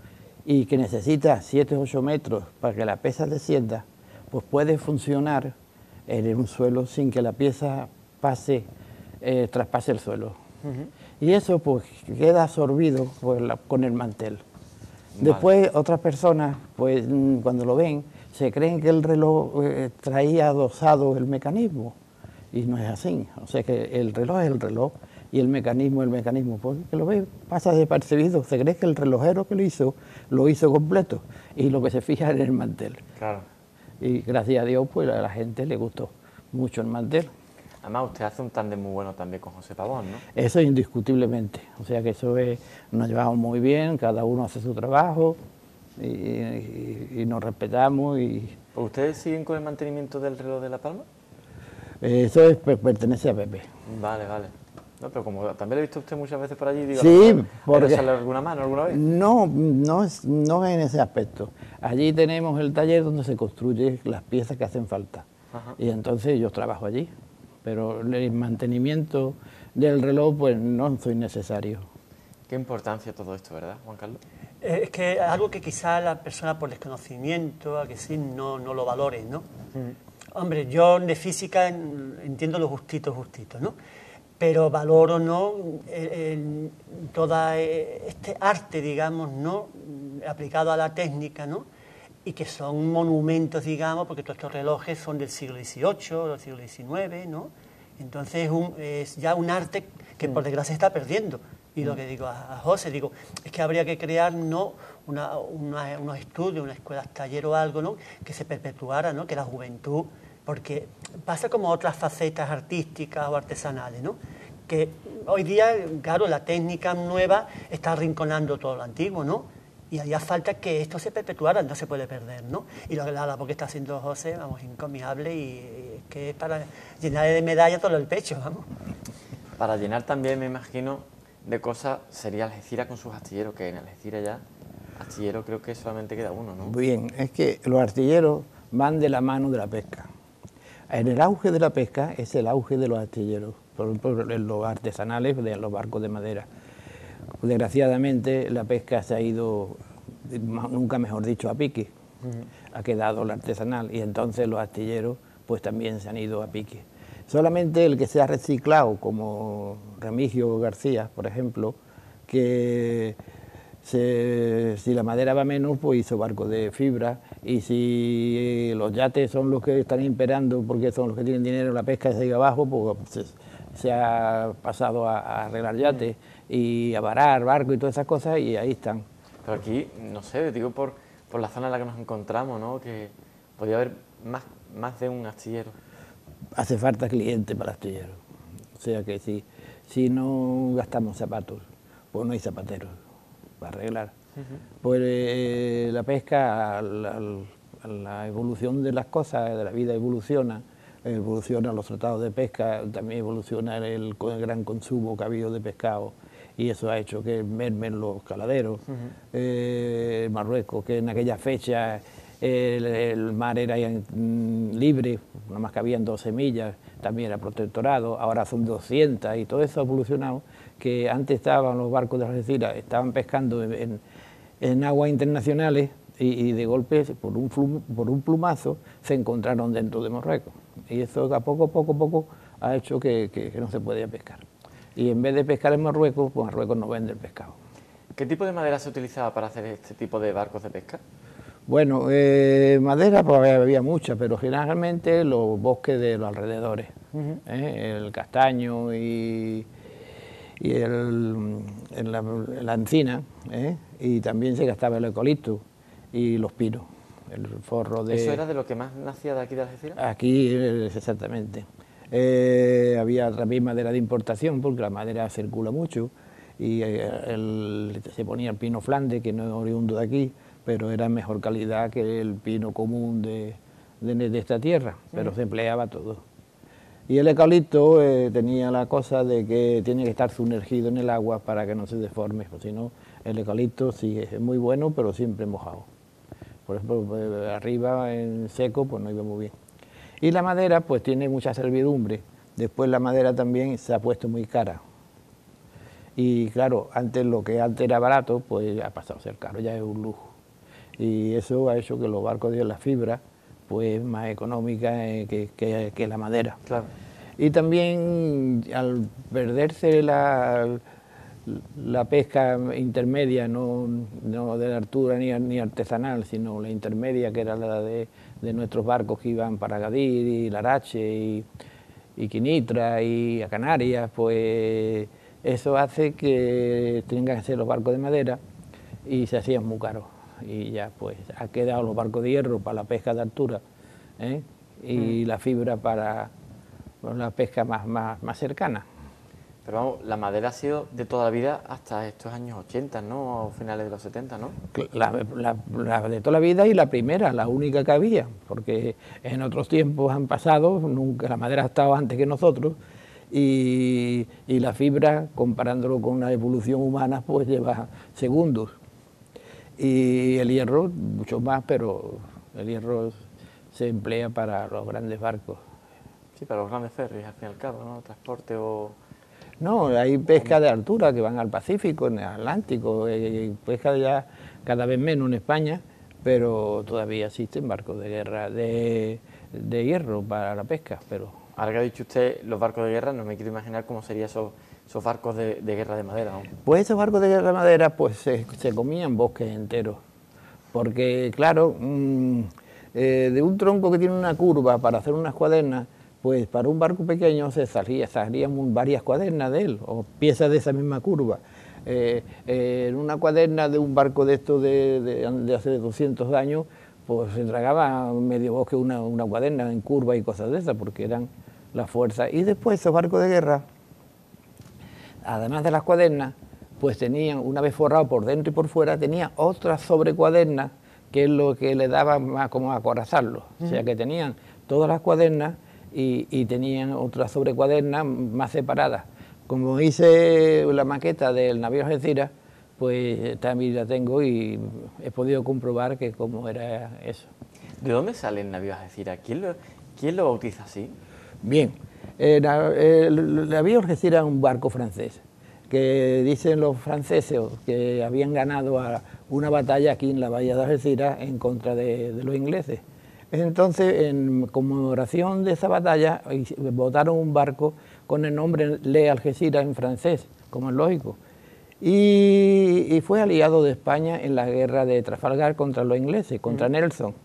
y que necesita siete u ocho metros para que la pieza descienda, pues puede funcionar en un suelo sin que la pieza pase, eh, traspase el suelo. Uh-huh. Y eso pues queda absorbido por la, con el mantel. Vale. Después otras personas, pues cuando lo ven, se creen que el reloj eh, traía adosado el mecanismo, y no es así. O sea que el reloj es el reloj, Y el mecanismo, el mecanismo, pues que lo ve, pasa desapercibido, se cree que el relojero que lo hizo, lo hizo completo, y lo que se fija es en el mantel. Claro. Y gracias a Dios, pues a la gente le gustó mucho el mantel. Además, usted hace un tándem muy bueno también con José Pavón, ¿no? Eso indiscutiblemente, o sea que eso es, nos llevamos muy bien, cada uno hace su trabajo, y, y, y nos respetamos. Y ¿Pues ustedes siguen con el mantenimiento del reloj de La Palma? eso es, pertenece a Pepe. Vale, vale. No, pero como también lo he visto usted muchas veces por allí, digo, sí, ¿porque porque sale alguna mano alguna vez? No, no es, no es en ese aspecto. Allí tenemos el taller donde se construyen las piezas que hacen falta. Ajá. Y entonces yo trabajo allí, pero el mantenimiento del reloj pues no soy necesario. Qué importancia todo esto, ¿verdad, Juan Carlos? Eh, es que algo que quizá la persona por desconocimiento, a que sí, no, no lo valore, ¿no? Mm. Hombre, yo de física entiendo lo justito, justito, ¿no? Pero valoro, ¿no?, el, el, toda este arte, digamos, ¿no?, aplicado a la técnica, ¿no?, y que son monumentos, digamos, porque todos estos relojes son del siglo dieciocho, del siglo diecinueve, ¿no? Entonces un, es ya un arte que por desgracia se está perdiendo. Y lo que digo a, a José, digo, es que habría que crear, ¿no?, una, una, unos estudios, una escuela taller o algo, ¿no?, que se perpetuara, ¿no?, que la juventud, porque pasa como otras facetas artísticas o artesanales, ¿no?, que hoy día, claro, la técnica nueva está arrinconando todo lo antiguo, ¿no?, y haría falta que esto se perpetuara, no se puede perder, ¿no? Y lo que la labor que está haciendo José, vamos, encomiable, y, y es que es para llenar de medallas todo el pecho, vamos. Para llenar también, me imagino, de cosas sería Algeciras con sus astilleros, que en Algeciras ya, astillero creo que solamente queda uno, ¿no? Bien, es que los astilleros van de la mano de la pesca. En el auge de la pesca es el auge de los astilleros, por ejemplo, en los artesanales de los barcos de madera. Desgraciadamente la pesca se ha ido, nunca mejor dicho, a pique. Uh-huh. Ha quedado el artesanal y entonces los astilleros pues también se han ido a pique. Solamente el que se ha reciclado, como Remigio García, por ejemplo, que se, si la madera va menos, pues hizo barcos de fibra, y si los yates son los que están imperando porque son los que tienen dinero en la pesca y se iba abajo, pues se, se ha pasado a, a arreglar yates y a varar barcos y todas esas cosas, y ahí están. Pero aquí, no sé, digo por, por la zona en la que nos encontramos, ¿no?, que podría haber más, más de un astillero. Hace falta cliente para el astillero, o sea que si, si no gastamos zapatos, pues no hay zapateros para arreglar. Uh-huh. Pues eh, la pesca, la, la evolución de las cosas, de la vida evoluciona, evolucionan los tratados de pesca, también evoluciona el, el gran consumo que ha habido de pescado, y eso ha hecho que mermen los caladeros. Uh-huh. eh, Marruecos, que en aquella fecha el, el mar era mm, libre, nada más que habían doce millas, también era protectorado, ahora son doscientas, y todo eso ha evolucionado, que antes estaban los barcos de Algeciras, estaban pescando en, en, en aguas internacionales, y, y de golpe, por un, flum, por un plumazo, se encontraron dentro de Marruecos. Y eso a poco, poco, poco ha hecho que, que, que no se podía pescar. Y en vez de pescar en Marruecos, pues Marruecos no vende el pescado. ¿Qué tipo de madera se utilizaba para hacer este tipo de barcos de pesca? Bueno, eh, madera pues había mucha, pero generalmente los bosques de los alrededores, uh-huh. ¿eh? El castaño y, y el, el, la, la encina, ¿eh? Y también se gastaba el eucalipto y los pinos, el forro de... ¿Eso era de lo que más nacía de aquí de Algeciras? Aquí, exactamente. Eh, había también madera de importación, porque la madera circula mucho, y el, se ponía el pino Flandes, que no es oriundo de aquí, pero era mejor calidad que el pino común de, de, de esta tierra, pero mm. se empleaba todo. Y el eucalipto eh, tenía la cosa de que tiene que estar sumergido en el agua para que no se deforme, porque si no, el eucalipto sí es muy bueno, pero siempre mojado. Por ejemplo, arriba en seco, pues no iba muy bien. Y la madera, pues tiene mucha servidumbre. Después la madera también se ha puesto muy cara. Y claro, antes lo que antes era barato, pues ha pasado a ser caro, ya es un lujo. Y eso ha hecho que los barcos de la fibra, pues más económica que, que, que la madera. Claro. Y también al perderse la, la pesca intermedia, no, no de altura ni, ni artesanal, sino la intermedia, que era la de, de nuestros barcos que iban para Agadir y Larache y, y Quinitra y a Canarias, pues eso hace que tengan que ser los barcos de madera y se hacían muy caros. Y ya pues ha quedado los barcos de hierro para la pesca de altura, ¿eh? y mm. la fibra para, para la pesca más, más, más cercana. Pero vamos, la madera ha sido de toda la vida hasta estos años ochenta, ¿no? O finales de los setenta, ¿no? La, la, la de toda la vida y la primera, la única que había, porque en otros tiempos han pasado, nunca la madera ha estado antes que nosotros, y, y la fibra, comparándolo con una evolución humana, pues lleva segundos. Y el hierro, mucho más, pero el hierro se emplea para los grandes barcos. Sí, para los grandes ferries, al fin y al cabo, ¿no? Transporte o... No, hay pesca de altura que van al Pacífico, en el Atlántico, hay pesca ya cada vez menos en España, pero todavía existen barcos de guerra de, de hierro para la pesca. Pero ahora que ha dicho usted los barcos de guerra, no me quiero imaginar cómo serían esos, esos barcos de, de guerra de madera, ¿no? Pues esos barcos de guerra de madera pues se, se comían bosques enteros, porque claro, mmm, eh, de un tronco que tiene una curva para hacer unas cuadernas, pues para un barco pequeño se salía, salían varias cuadernas de él, o piezas de esa misma curva. Eh, eh, en una cuaderna de un barco de estos de, de, de hace doscientos años, pues se tragaba medio bosque una, una cuaderna en curva y cosas de esas, porque eran las fuerzas. Y después esos barcos de guerra, además de las cuadernas, pues tenían, una vez forrado por dentro y por fuera, tenían otras sobrecuadernas, que es lo que le daba más como acorazarlo. Uh-huh. O sea que tenían todas las cuadernas, Y, y tenían otras sobrecuadernas más separadas. Como hice la maqueta del navío Algeciras, pues también la tengo y he podido comprobar que cómo era eso. ¿De dónde sale el navío Algeciras? ¿Quién lo, quién lo bautiza así? Bien, eh, el, el navío Algeciras es un barco francés, que dicen los franceses que habían ganado a una batalla aquí en la bahía de Algeciras en contra de, de los ingleses. Entonces, en conmemoración de esa batalla, botaron un barco con el nombre Le Algeciras en francés, como es lógico, y, y fue aliado de España en la guerra de Trafalgar contra los ingleses, contra mm. Nelson.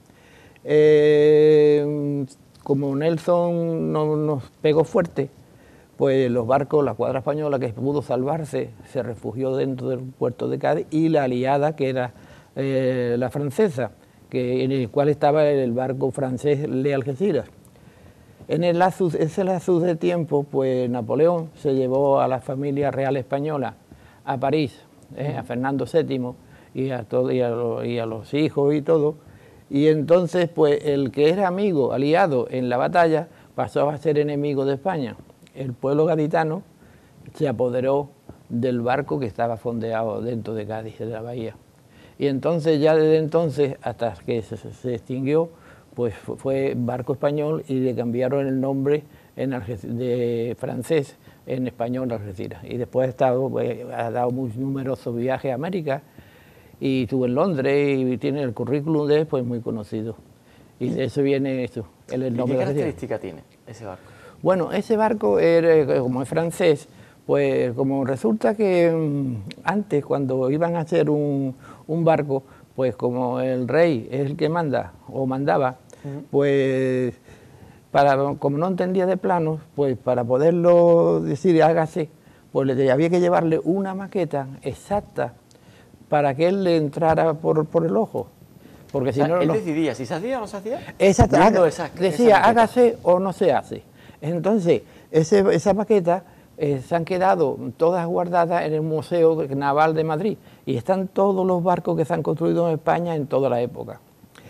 Eh, como Nelson no, nos pegó fuerte, pues los barcos, la cuadra española que pudo salvarse, se refugió dentro del puerto de Cádiz, y la aliada, que era eh, la francesa, que, en el cual estaba el barco francés Le Algeciras. En el lapsus, ese lapsus de tiempo, pues Napoleón se llevó a la familia real española a París, eh, a Fernando séptimo, y a, todo, y, a lo, y a los hijos y todo, y entonces pues el que era amigo, aliado en la batalla, pasó a ser enemigo de España. El pueblo gaditano se apoderó del barco que estaba fondeado dentro de Cádiz, de la bahía. Y entonces, ya desde entonces, hasta que se, se extinguió, pues fue barco español y le cambiaron el nombre en de francés en español Algeciras. Y después ha, estado, pues, ha dado muy numerosos viajes a América, y estuvo en Londres y tiene el currículum de él, pues muy conocido. Y de eso viene esto, el, el nombre. ¿Y qué característica tiene ese barco? Bueno, ese barco, era, como es francés, pues como resulta que um, antes, cuando iban a hacer un, un barco, pues como el rey es el que manda o mandaba, uh-huh. pues para, como no entendía de planos, pues para poderlo decir hágase, pues le, había que llevarle una maqueta exacta para que él le entrara por, por el ojo. Porque si o sea, no, él no, decidía si se hacía o no se hacía. Exacto, haga, esa, decía esa hágase o no se hace. Entonces, ese, esa maqueta eh, se han quedado todas guardadas en el Museo Naval de Madrid, y están todos los barcos que se han construido en España en toda la época.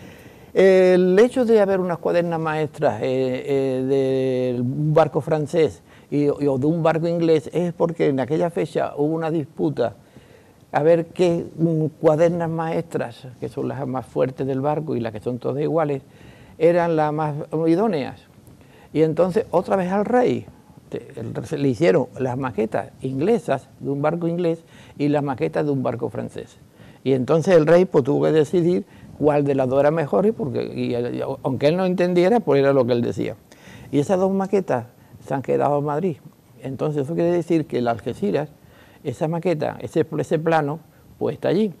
El hecho de haber unas cuadernas maestras eh, eh, de un barco francés y, y, o de un barco inglés es porque en aquella fecha hubo una disputa a ver qué um, cuadernas maestras, que son las más fuertes del barco y las que son todas iguales, eran las más idóneas. Y entonces otra vez al rey le hicieron las maquetas inglesas de un barco inglés y las maquetas de un barco francés. Y entonces el rey pues, tuvo que decidir cuál de las dos era mejor, y porque, y, y, aunque él no entendiera, pues era lo que él decía. Y esas dos maquetas se han quedado en Madrid. Entonces eso quiere decir que el Algeciras, esa maqueta, ese, ese plano, pues está allí.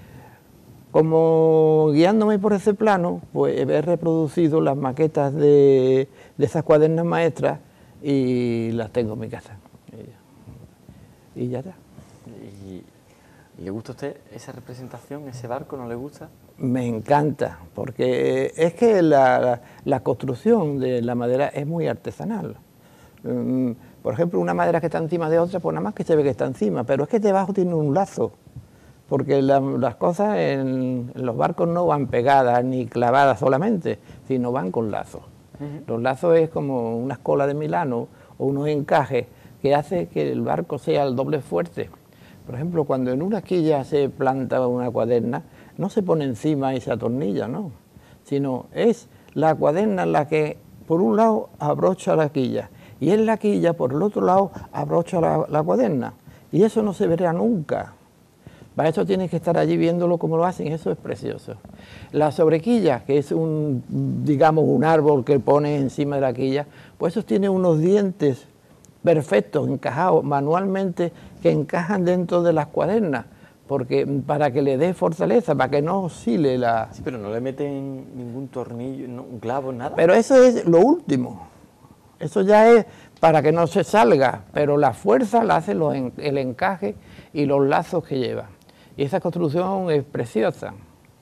Como guiándome por ese plano, pues he reproducido las maquetas de, de esas cuadernas maestras y las tengo en mi casa. y ya está. ¿Y, y le gusta a usted esa representación, ese barco, no le gusta? Me encanta, porque es que la, la, la construcción de la madera es muy artesanal. Um, por ejemplo, una madera que está encima de otra, pues nada más que se ve que está encima, pero es que debajo tiene un lazo, porque la, las cosas en, en los barcos no van pegadas ni clavadas solamente, sino van con lazos. Uh-huh. Los lazos es como una escola de Milano o unos encajes que hace que el barco sea el doble fuerte. Por ejemplo, cuando en una quilla se planta una cuaderna, no se pone encima y se atornilla, no, sino es la cuaderna la que por un lado abrocha la quilla y es la quilla por el otro lado abrocha la, la cuaderna, y eso no se verá nunca. Para eso tienes que estar allí viéndolo como lo hacen, eso es precioso. La sobrequilla, que es un, digamos, un árbol que pone encima de la quilla, pues eso tiene unos dientes perfectos, encajados manualmente, que encajan dentro de las cuadernas, porque para que le dé fortaleza, para que no oscile la... Sí, pero no le meten ningún tornillo, no, un clavo, nada. Pero eso es lo último, eso ya es para que no se salga, pero la fuerza la hace los, el encaje y los lazos que lleva. Y esa construcción es preciosa.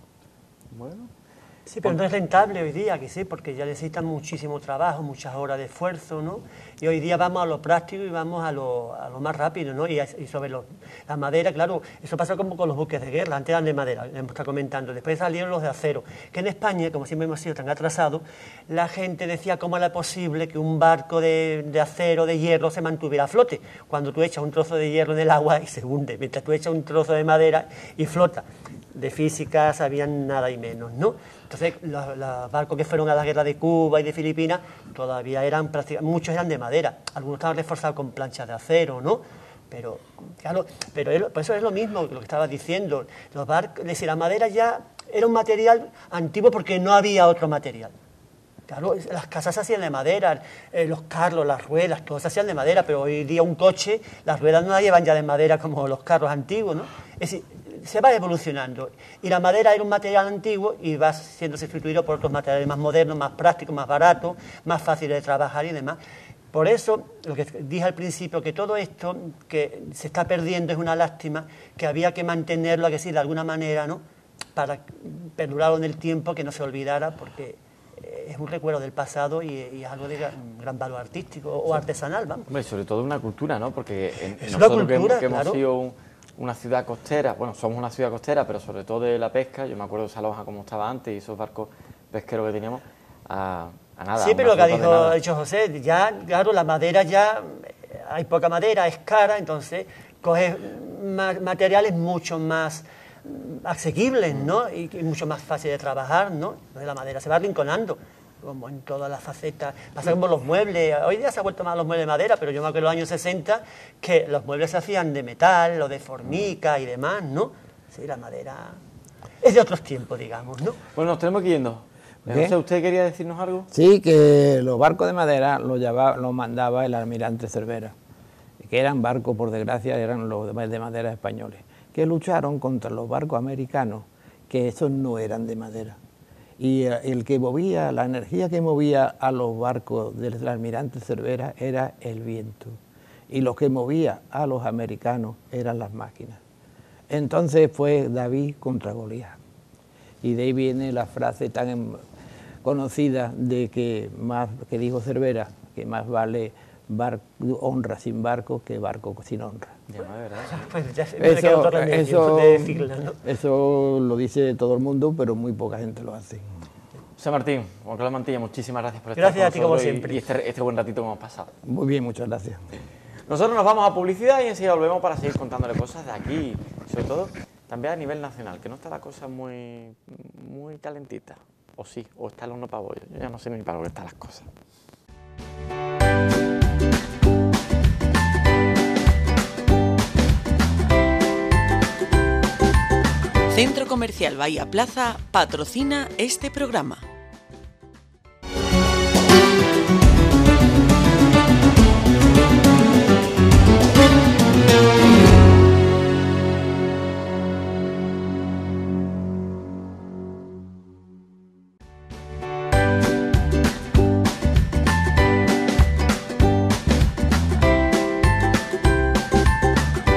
Bueno. Sí, pero no es rentable hoy día, que sí, porque ya necesitan muchísimo trabajo, muchas horas de esfuerzo, ¿no? Y hoy día vamos a lo práctico y vamos a lo, a lo más rápido, ¿no? Y, y sobre lo, la madera, claro, eso pasa como con los buques de guerra, antes eran de madera, hemos estado comentando, después salieron los de acero, que en España, como siempre hemos sido tan atrasados, la gente decía cómo era posible que un barco de, de acero, de hierro, se mantuviera a flote, cuando tú echas un trozo de hierro en el agua y se hunde, mientras tú echas un trozo de madera y flota. De física sabían nada y menos, ¿no? Entonces, los, los barcos que fueron a la guerra de Cuba y de Filipinas todavía eran, muchos eran de madera, algunos estaban reforzados con planchas de acero, ¿no? Pero, claro, pero es, por eso es lo mismo lo que estaba diciendo, los barcos, es decir, la madera ya era un material antiguo porque no había otro material. Claro, las casas se hacían de madera, eh, los carros, las ruedas, todo se hacían de madera, pero hoy día un coche, las ruedas no las llevan ya de madera como los carros antiguos, ¿no? Es decir, se va evolucionando y la madera era un material antiguo y va siendo sustituido por otros materiales más modernos, más prácticos, más baratos, más fáciles de trabajar y demás. Por eso, lo que dije al principio, que todo esto que se está perdiendo es una lástima, que había que mantenerlo, a que sí, de alguna manera, ¿no? Para perdurarlo en el tiempo, que no se olvidara, porque es un recuerdo del pasado y, y es algo de gran, gran valor artístico o artesanal, vamos. Hombre, sobre todo una cultura, ¿no? Porque en, es nosotros una cultura, que, que hemos claro. sido un, una ciudad costera, bueno, somos una ciudad costera, pero sobre todo de la pesca, yo me acuerdo de Saloja como estaba antes y esos barcos pesqueros que teníamos, a, a nada. Sí, pero lo que ha dicho, ha dicho José, ya, claro, la madera ya, hay poca madera, es cara, entonces coges ma materiales mucho más asequibles, ¿no? Y, y mucho más fácil de trabajar, ¿no? Entonces la madera se va arrinconando, como en todas las facetas. Pasa como los muebles, hoy día se ha vuelto más los muebles de madera, pero yo me acuerdo en los años sesenta que los muebles se hacían de metal o de formica y demás, ¿no? Sí, la madera es de otros tiempos, digamos, ¿no? Bueno, nos tenemos que ir yendo. No sé, ¿usted quería decirnos algo? Sí, que los barcos de madera los, llevaba, los mandaba el almirante Cervera, que eran barcos, por desgracia, eran los de madera españoles, que lucharon contra los barcos americanos, que esos no eran de madera. Y el que movía, la energía que movía a los barcos del almirante Cervera era el viento. Y lo que movía a los americanos eran las máquinas. Entonces fue David contra Goliat. Y de ahí viene la frase tan conocida de que, más, que dijo Cervera, que más vale bar, honra sin barco que barco sin honra. Ya no, de verdad. Pues ya se Eso, quedó otro eso, de decirlo, ¿no? Eso lo dice todo el mundo, pero muy poca gente lo hace. José Martín, Juan Carlos Mantilla, muchísimas gracias por estar Gracias con a ti, como nosotros siempre. y, y este, este buen ratito que hemos pasado. Muy bien, muchas gracias. Nosotros nos vamos a publicidad y enseguida volvemos para seguir contándole cosas de aquí, sobre todo también a nivel nacional, que no está la cosa muy, muy calentita. O sí, o está el horno para bollo. Yo ya no sé ni para lo que están las cosas. Centro Comercial Bahía Plaza patrocina este programa.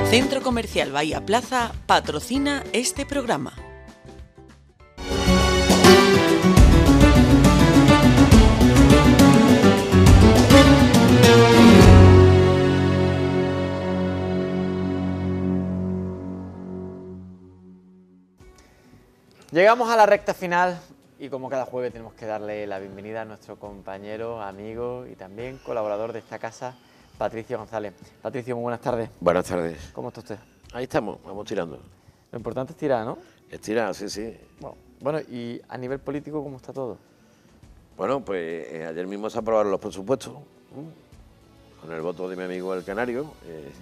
Centro Comercial Bahía Plaza patrocina este programa. Llegamos a la recta final y como cada jueves tenemos que darle la bienvenida a nuestro compañero, amigo y también colaborador de esta casa, Patricio González. Patricio, muy buenas tardes. Buenas tardes. ¿Cómo está usted? Ahí estamos, vamos tirando. Lo importante es tirar, ¿no? Es tirar, sí, sí. Bueno, bueno, y a nivel político, ¿cómo está todo? Bueno, pues eh, ayer mismo se aprobaron los presupuestos, ¿eh? Con el voto de mi amigo el Canario. Eh,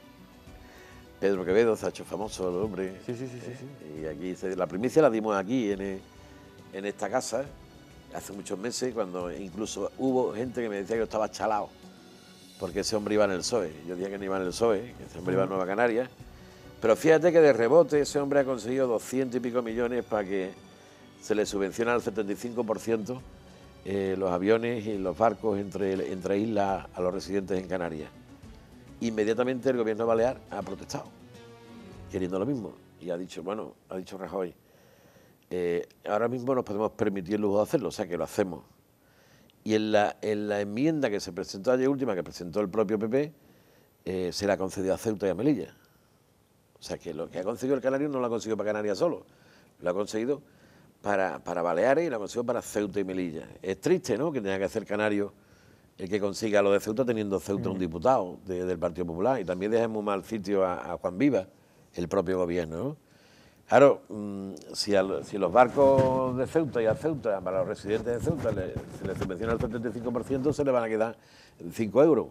Pedro Quevedo se ha hecho famoso el hombre. Sí, sí, sí, sí, sí. Y aquí se, la primicia la dimos aquí en, eh, en esta casa hace muchos meses, cuando incluso hubo gente que me decía que yo estaba chalado porque ese hombre iba en el P S O E. Yo decía que no iba en el P S O E, que ese hombre iba en Nueva Canarias. Pero fíjate que de rebote ese hombre ha conseguido doscientos y pico millones para que se le subvencione al setenta y cinco por ciento eh, los aviones y los barcos entre, entre islas a los residentes en Canarias. Inmediatamente el gobierno balear ha protestado, queriendo lo mismo, y ha dicho, bueno, ha dicho Rajoy, eh, ahora mismo nos podemos permitir el lujo de hacerlo, o sea que lo hacemos. Y en la, en la enmienda que se presentó ayer última, que presentó el propio P P, eh, se la ha concedido a Ceuta y a Melilla. O sea que lo que ha conseguido el Canario no lo ha conseguido para Canarias solo, lo ha conseguido para, para Baleares y lo ha conseguido para Ceuta y Melilla. Es triste, ¿no?, que tenga que hacer Canario el que consiga lo de Ceuta, teniendo Ceuta mm. un diputado de, del Partido Popular, y también deja en muy mal sitio a, a Juan Viva, el propio gobierno, ¿no? Claro, mmm, si, a, si los barcos de Ceuta y a Ceuta, para los residentes de Ceuta, le, se les subvenciona el setenta y cinco por ciento, se les van a quedar cinco euros.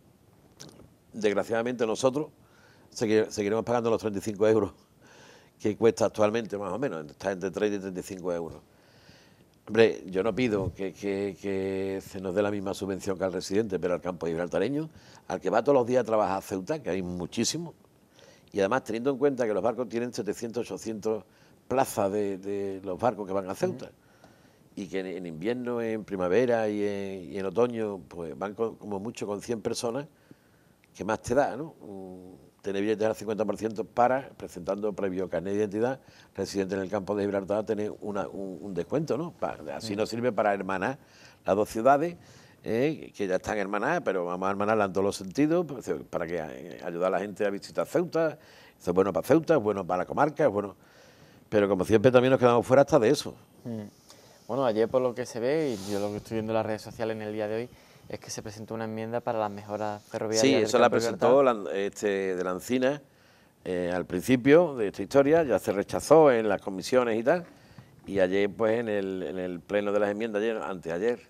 Desgraciadamente nosotros seguiremos pagando los treinta y cinco euros que cuesta actualmente, más o menos, está entre treinta y treinta y cinco euros. Hombre, yo no pido que, que, que se nos dé la misma subvención que al residente, pero al campo gibraltareño, al que va todos los días a trabajar a Ceuta, que hay muchísimo, y además teniendo en cuenta que los barcos tienen setecientos, ochocientos plazas de, de los barcos que van a Ceuta, uh-huh. y que en, en invierno, en primavera y en, y en otoño, pues van con, como mucho con cien personas, que más te da, ¿no? Tener billetes al cincuenta por ciento para, presentando previo carnet de identidad, residente en el campo de Gibraltar, tener una, un, un descuento, ¿no? Para, así nos sirve para hermanar las dos ciudades, eh, que ya están hermanadas, pero vamos a hermanarlas en todos los sentidos, para que eh, ayudar a la gente a visitar Ceuta. Eso es bueno para Ceuta, es bueno para la comarca, es bueno. Pero como siempre también nos quedamos fuera hasta de eso. Mm. Bueno, ayer por lo que se ve, y yo lo que estoy viendo en las redes sociales en el día de hoy, es que se presentó una enmienda para las mejoras ferroviarias. Sí, eso la presentó la, este, de la Encina eh, al principio de esta historia, ya se rechazó en las comisiones y tal, y ayer pues en el, en el pleno de las enmiendas, ayer, anteayer,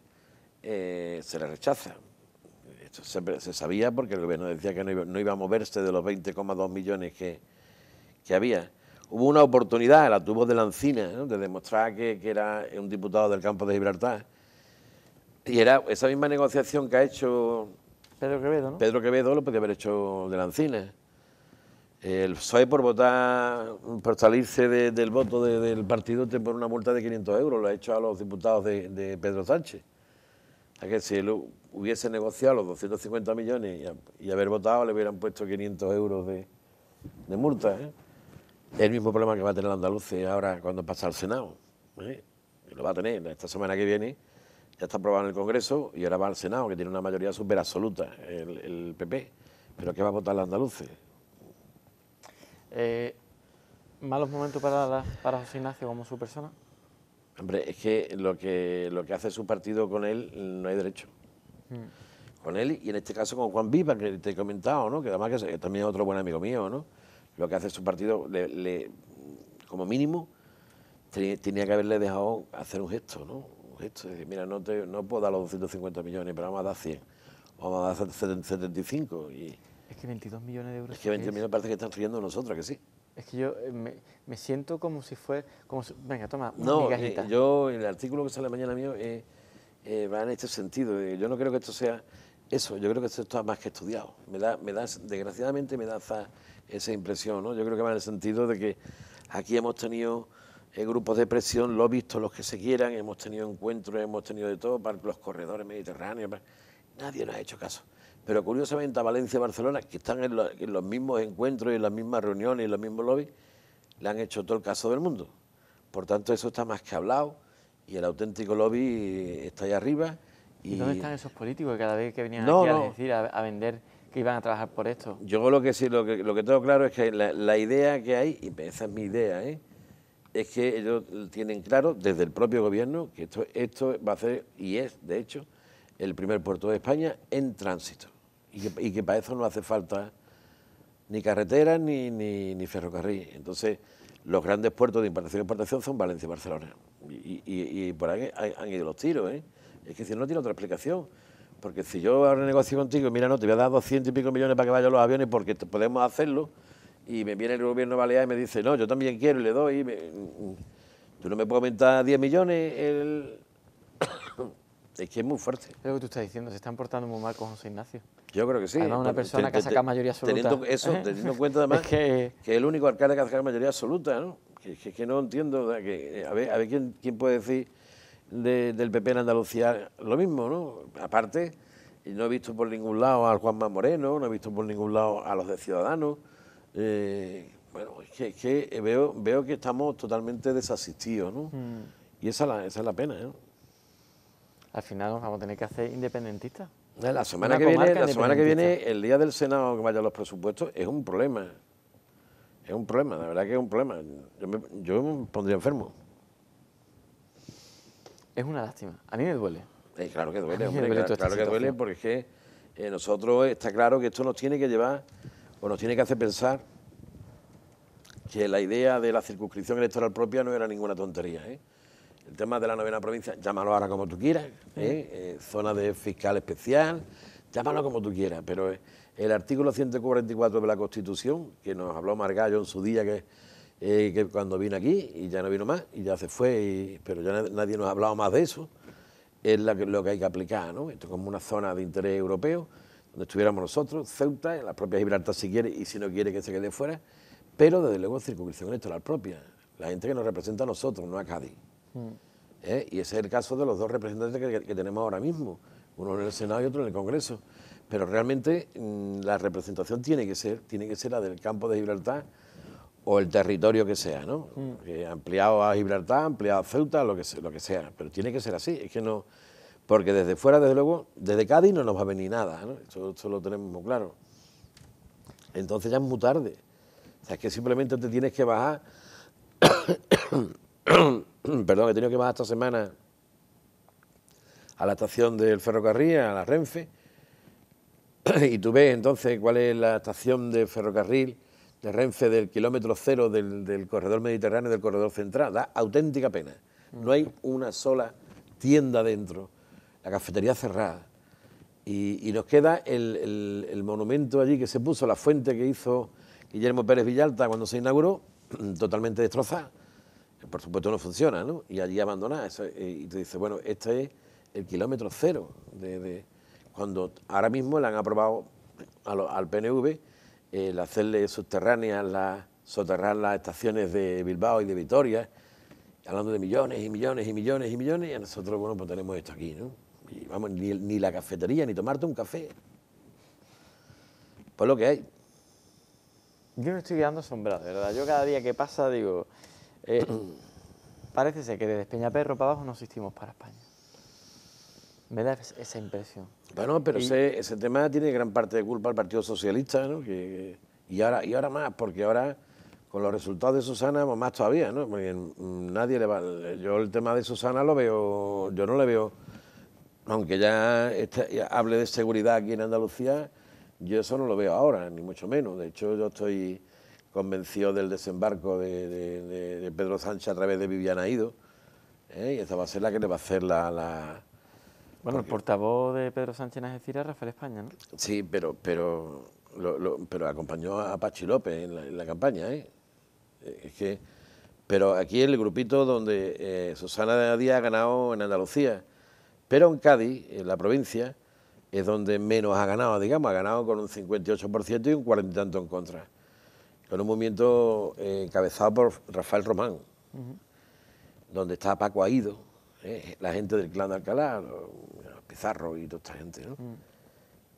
eh, se le rechaza. Esto se, se sabía porque el gobierno decía que no iba, no iba a moverse de los veinte coma dos millones que, que había. Hubo una oportunidad, la tuvo de la Encina, ¿no?, de demostrar que, que era un diputado del campo de Gibraltar. Y era esa misma negociación que ha hecho Pedro Quevedo, ¿no? Pedro Quevedo lo podía haber hecho de la Encina. El P S O E por votar, por salirse de, del voto de, del partido, te pone una multa de quinientos euros, lo ha hecho a los diputados de, de Pedro Sánchez. O sea que si él hubiese negociado los doscientos cincuenta millones y, y haber votado, le hubieran puesto quinientos euros de, de multa, ¿eh? Es el mismo problema que va a tener el andaluz ahora cuando pasa al Senado, ¿eh? Y lo va a tener esta semana que viene. Ya está aprobado en el Congreso y ahora va al Senado, que tiene una mayoría súper absoluta, el, el P P. ¿Pero qué va a votar los andaluces? Eh, ¿Malos momentos para, para José Ignacio como su persona? Hombre, es que lo que lo que hace su partido con él no hay derecho. Mm. Con él y en este caso con Juan Viva, que te he comentado, ¿no?, que además que también es otro buen amigo mío, ¿no? Lo que hace su partido, le, le, como mínimo, tenía que haberle dejado hacer un gesto, ¿no? Esto, es decir, mira, no, te, no puedo dar los doscientos cincuenta millones, pero vamos a dar cien, vamos a dar setenta y cinco. Y es que veintidós millones de euros. Es que veinte millones parece que están riendo nosotros, que sí. Es que yo eh, me, me siento como si fuera, como si, venga, toma, una no, migajita. Eh, yo, el artículo que sale mañana mío eh, eh, va en este sentido. Eh, yo no creo que esto sea eso, yo creo que esto está más que estudiado. Me da, me da, desgraciadamente me da esa, esa impresión, ¿no? Yo creo que va en el sentido de que aquí hemos tenido Eh, grupos de presión, lo visto, los que se quieran, hemos tenido encuentros, hemos tenido de todo, para los corredores mediterráneos, para... nadie nos ha hecho caso. pero curiosamente a Valencia y Barcelona, que están en, lo, en los mismos encuentros y en las mismas reuniones y en los mismos lobbies, le han hecho todo el caso del mundo. Por tanto, eso está más que hablado y el auténtico lobby está ahí arriba. ¿Y, ¿Y dónde están esos políticos que cada vez que venían no, aquí a no. decir, a, a vender, que iban a trabajar por esto? Yo lo que sí, lo que, lo que tengo claro es que la, la idea que hay, y esa es mi idea, ¿eh? es que ellos tienen claro desde el propio gobierno que esto, esto va a ser, y es, de hecho, el primer puerto de España en tránsito. Y que, y que para eso no hace falta ni carretera ni, ni, ni ferrocarril. Entonces, los grandes puertos de importación y exportación son Valencia y Barcelona. Y, y, y por ahí han ido los tiros, ¿eh? Es que si no, no tiene otra explicación. Porque si yo ahora negocio contigo, mira, no, te voy a dar doscientos y pico millones para que vayan los aviones porque podemos hacerlo, y me viene el gobierno balear y me dice, no, yo también quiero y le doy. Y me, tú no me puedes aumentar diez millones. El... es que es muy fuerte. Es lo que tú estás diciendo, se están portando muy mal con José Ignacio. Yo creo que sí. Además, una persona te, te, que ha sacado mayoría absoluta. Teniendo eso, teniendo en cuenta además es que... que es el único alcalde que ha sacado mayoría absoluta, ¿no? Que, que, que no entiendo, que, a ver, a ver quién, quién puede decir de, del P P en Andalucía lo mismo, ¿no? Aparte, no he visto por ningún lado al Juanma Moreno, no he visto por ningún lado a los de Ciudadanos. Eh, bueno, es que, es que veo, veo que estamos totalmente desasistidos, ¿no? Mm. Y esa es la, esa es la pena, ¿no? Al final nos vamos a tener que hacer independentistas. La semana, que viene, la semana que viene, el día del Senado que vayan los presupuestos, es un problema. Es un problema, la verdad que es un problema. Yo me, yo me pondría enfermo. Es una lástima. A mí me duele. Eh, claro que duele, hombre, duele claro, claro que duele, porque es que eh, nosotros está claro que esto nos tiene que llevar, o nos tiene que hacer pensar que la idea de la circunscripción electoral propia no era ninguna tontería, ¿eh? El tema de la novena provincia, llámalo ahora como tú quieras, ¿eh? Eh, zona de fiscal especial, llámalo como tú quieras, pero el artículo ciento cuarenta y cuatro de la Constitución, que nos habló Margallo en su día, que, eh, que cuando vino aquí, y ya no vino más, y ya se fue, y, pero ya nadie nos ha hablado más de eso, es la que, lo que hay que aplicar, ¿no? Esto es como una zona de interés europeo, donde estuviéramos nosotros, Ceuta, la propia Gibraltar si quiere, y si no quiere que se quede fuera, pero desde luego circunscripción electoral propia, la gente que nos representa a nosotros, no a Cádiz. Mm. ¿Eh? Y ese es el caso de los dos representantes que, que tenemos ahora mismo, uno en el Senado y otro en el Congreso. Pero realmente mmm, la representación tiene que ser, tiene que ser la del campo de Gibraltar o el territorio que sea, ¿no? Mm. Eh, ampliado a Gibraltar, ampliado a Ceuta, lo que, sea, lo que sea. Pero tiene que ser así, es que no, porque desde fuera, desde luego, desde Cádiz no nos va a venir nada, ¿no? Eso, eso lo tenemos muy claro. Entonces ya es muy tarde. O sea, es que simplemente te tienes que bajar. Perdón, he tenido que bajar esta semana a la estación del ferrocarril, a la Renfe, y tú ves entonces cuál es la estación de ferrocarril de Renfe del kilómetro cero del, del corredor mediterráneo y del corredor central. Da auténtica pena. No hay una sola tienda dentro, la cafetería cerrada. Y, y nos queda el, el, el monumento allí que se puso, la fuente que hizo Guillermo Pérez Villalta cuando se inauguró, totalmente destrozada. Por supuesto no funciona, ¿no? Y allí abandonada. Eso, y te dice, bueno, este es el kilómetro cero. De, de, cuando ahora mismo le han aprobado a lo, al P N V el hacerle subterráneas, las, soterrar las estaciones de Bilbao y de Vitoria, hablando de millones y millones y millones y millones, y a nosotros, bueno, pues tenemos esto aquí, ¿no? Y vamos, ni, ni la cafetería, ni tomarte un café. Pues lo que hay. Yo me estoy quedando asombrado, de verdad. Yo cada día que pasa digo, eh, parece ser que desde Peñaperro para abajo no existimos para España. Me da esa impresión. Bueno, pero y... ese, ese tema tiene gran parte de culpa el Partido Socialista, ¿no? Que, y, ahora, y ahora más, porque ahora con los resultados de Susana, pues más todavía, ¿no? Porque nadie le va... Yo el tema de Susana lo veo, yo no le veo, aunque ya, este, ya hable de seguridad aquí en Andalucía, yo eso no lo veo ahora, ni mucho menos. De hecho, yo estoy convencido del desembarco de, de, de, de Pedro Sánchez a través de Viviana Ido, ¿eh? Y esta va a ser la que le va a hacer la... la bueno, porque... el portavoz de Pedro Sánchez en Algeciras, Rafael España, ¿no? Sí, pero pero lo, lo, pero acompañó a Pachi López en la, en la campaña, ¿eh? Es que, pero aquí el grupito donde eh, Susana Díaz ha ganado en Andalucía, pero en Cádiz, en la provincia, es donde menos ha ganado, digamos, ha ganado con un cincuenta y ocho por ciento y un cuarenta y tanto en contra, con un movimiento eh, encabezado por Rafael Román, uh-huh. donde está Paco Aído, eh, la gente del clan de Alcalá, los, los Pizarro y toda esta gente, ¿no? Uh-huh.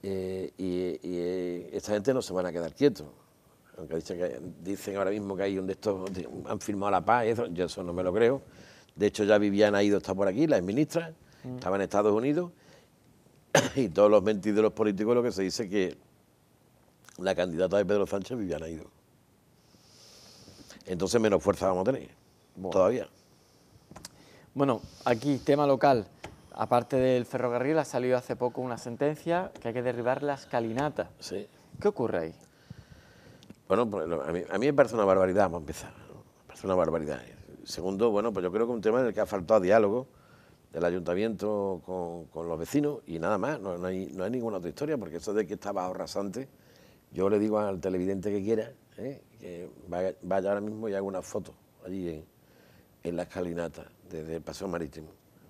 eh, y, y eh, esta gente no se van a quedar quietos. Aunque dicen, que, dicen ahora mismo que hay un de estos, han firmado la paz, y eso, yo eso no me lo creo. De hecho, ya Viviana Ido está por aquí, la exministra, mm. estaba en Estados Unidos, y todos los mentideros políticos lo que se dice que la candidata de Pedro Sánchez, Viviana Ido. Entonces menos fuerza vamos a tener, bueno. todavía. Bueno, aquí, tema local. Aparte del ferrocarril, ha salido hace poco una sentencia que hay que derribar la escalinata. Sí. ¿Qué ocurre ahí? Bueno, pues, a mí, a mí me parece una barbaridad, vamos a empezar. ¿no? Me parece una barbaridad. Segundo, bueno, pues yo creo que es un tema en el que ha faltado diálogo del ayuntamiento con, con los vecinos y nada más, no, no, hay, no hay ninguna otra historia, porque eso de que está bajo rasante, yo le digo al televidente que quiera, ¿eh? que vaya, vaya ahora mismo y haga una foto allí en, en la escalinata, desde el paseo marítimo.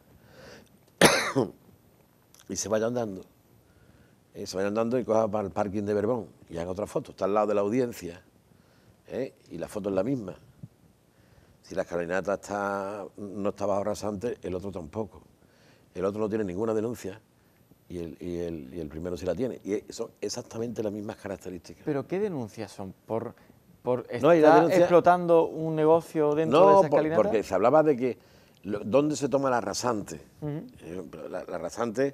Y se vaya andando. Eh, se vaya andando y coja para el parking de Berbón y haga otra foto. Está al lado de la audiencia, ¿eh? y la foto es la misma. Si la escalinata está, no está bajo rasante, el otro tampoco. El otro no tiene ninguna denuncia y el, y el, y el primero sí la tiene. Y son exactamente las mismas características. ¿Pero qué denuncias son? ¿Por, por no, estar denuncia... explotando un negocio dentro no, de esa escalinata? No, porque se hablaba de que lo, dónde se toma la rasante. Uh-huh. eh, la, la rasante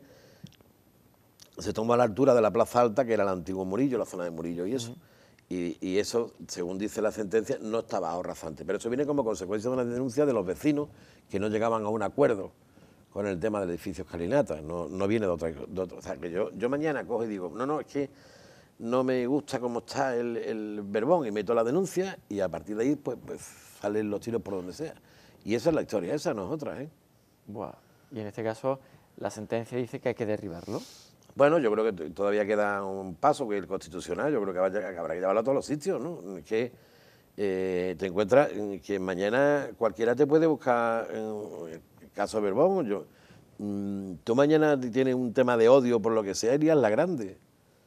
se toma a la altura de la Plaza Alta, que era el antiguo Murillo, la zona de Murillo y eso. Uh-huh. Y, y eso, según dice la sentencia, no está bajo rasante. Pero eso viene como consecuencia de una denuncia de los vecinos que no llegaban a un acuerdo con el tema del edificio escalinata. No, no viene de otra, de otra. O sea, que yo, yo mañana cojo y digo, no, no, es que no me gusta cómo está el, el Berbón y meto la denuncia y a partir de ahí pues, pues salen los tiros por donde sea. Y esa es la historia, esa no es otra, ¿eh? Buah. Y en este caso, la sentencia dice que hay que derribarlo. Bueno, yo creo que todavía queda un paso, que es el constitucional, yo creo que, vaya, que habrá que llevarlo a todos los sitios, ¿no? Es que eh, te encuentras que mañana cualquiera te puede buscar, en el caso de Berbón, yo, mmm, tú mañana tienes un tema de odio por lo que sea, irías la grande,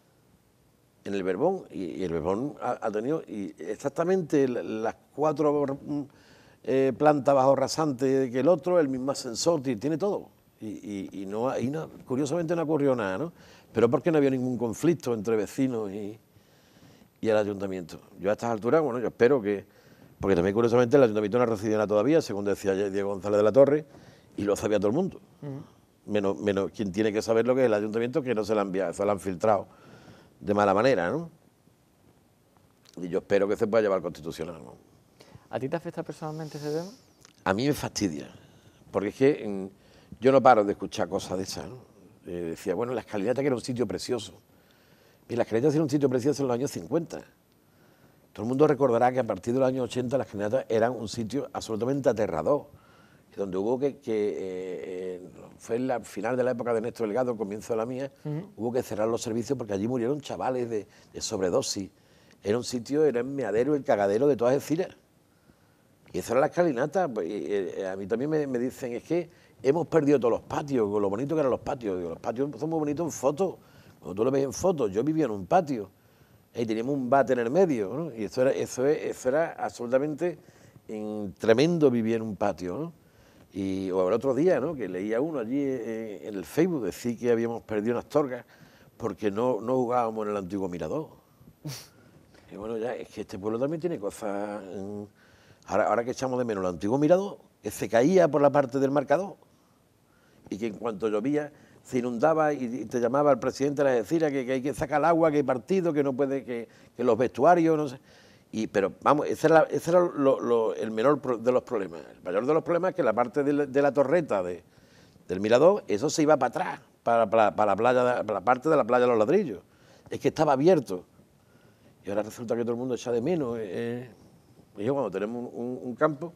en el Berbón, y, y el Berbón ha, ha tenido y exactamente las cuatro eh, plantas bajo rasante que el otro, el mismo ascensor, tiene todo. Y, y, y, no, y no, curiosamente no ocurrió nada, ¿no? Pero porque no había ningún conflicto entre vecinos y, y el ayuntamiento. Yo a estas alturas, bueno, yo espero que... Porque también, curiosamente, el ayuntamiento no ha recibido nada todavía, según decía Diego González de la Torre, y lo sabía todo el mundo. Uh-huh. menos, menos quien tiene que saber lo que es el ayuntamiento, que no se lo han enviado, se lo han filtrado de mala manera, ¿no? Y yo espero que se pueda llevar al constitucional, ¿no? ¿A ti te afecta personalmente ese tema? A mí me fastidia, porque es que... En, yo no paro de escuchar cosas de esas, ¿no? Eh, decía, bueno, la escalinata que era un sitio precioso. Y la escalinata era un sitio precioso en los años cincuenta. Todo el mundo recordará que a partir de los años ochenta las escalinatas eran un sitio absolutamente aterrador, donde hubo que, que eh, fue en la final de la época de Néstor Delgado, comienzo de la mía, uh-huh. hubo que cerrar los servicios porque allí murieron chavales de, de sobredosis. Era un sitio, era el meadero, el cagadero de todas Algeciras. Y esa era la escalinata. Pues, eh, a mí también me, me dicen, es que hemos perdido todos los patios, con lo bonito que eran los patios. Digo, los patios son muy bonitos en fotos. Cuando tú lo ves en fotos, yo vivía en un patio y teníamos un váter en el medio, ¿no? Y eso era, eso, eso era absolutamente en, tremendo vivir en un patio, ¿no? Y o el otro día, ¿no? Que leía uno allí eh, en el Facebook decir que habíamos perdido unas torgas porque no, no jugábamos en el antiguo Mirador. Y bueno, ya es que este pueblo también tiene cosas... Eh, ahora, ahora que echamos de menos el antiguo Mirador, que se caía por la parte del marcador y que en cuanto llovía se inundaba y te llamaba el presidente de la Algeciras que, que hay que sacar el agua, que hay partido, que no puede, que, que los vestuarios, no sé. Y, pero vamos, ese era, ese era lo, lo, el menor de los problemas. El mayor de los problemas es que la parte de la, de la torreta de, del Mirador, eso se iba para atrás, para, para, para, la playa, para la parte de la playa de los Ladrillos. Es que estaba abierto. Y ahora resulta que todo el mundo echa de menos. Eh, y yo cuando tenemos un, un campo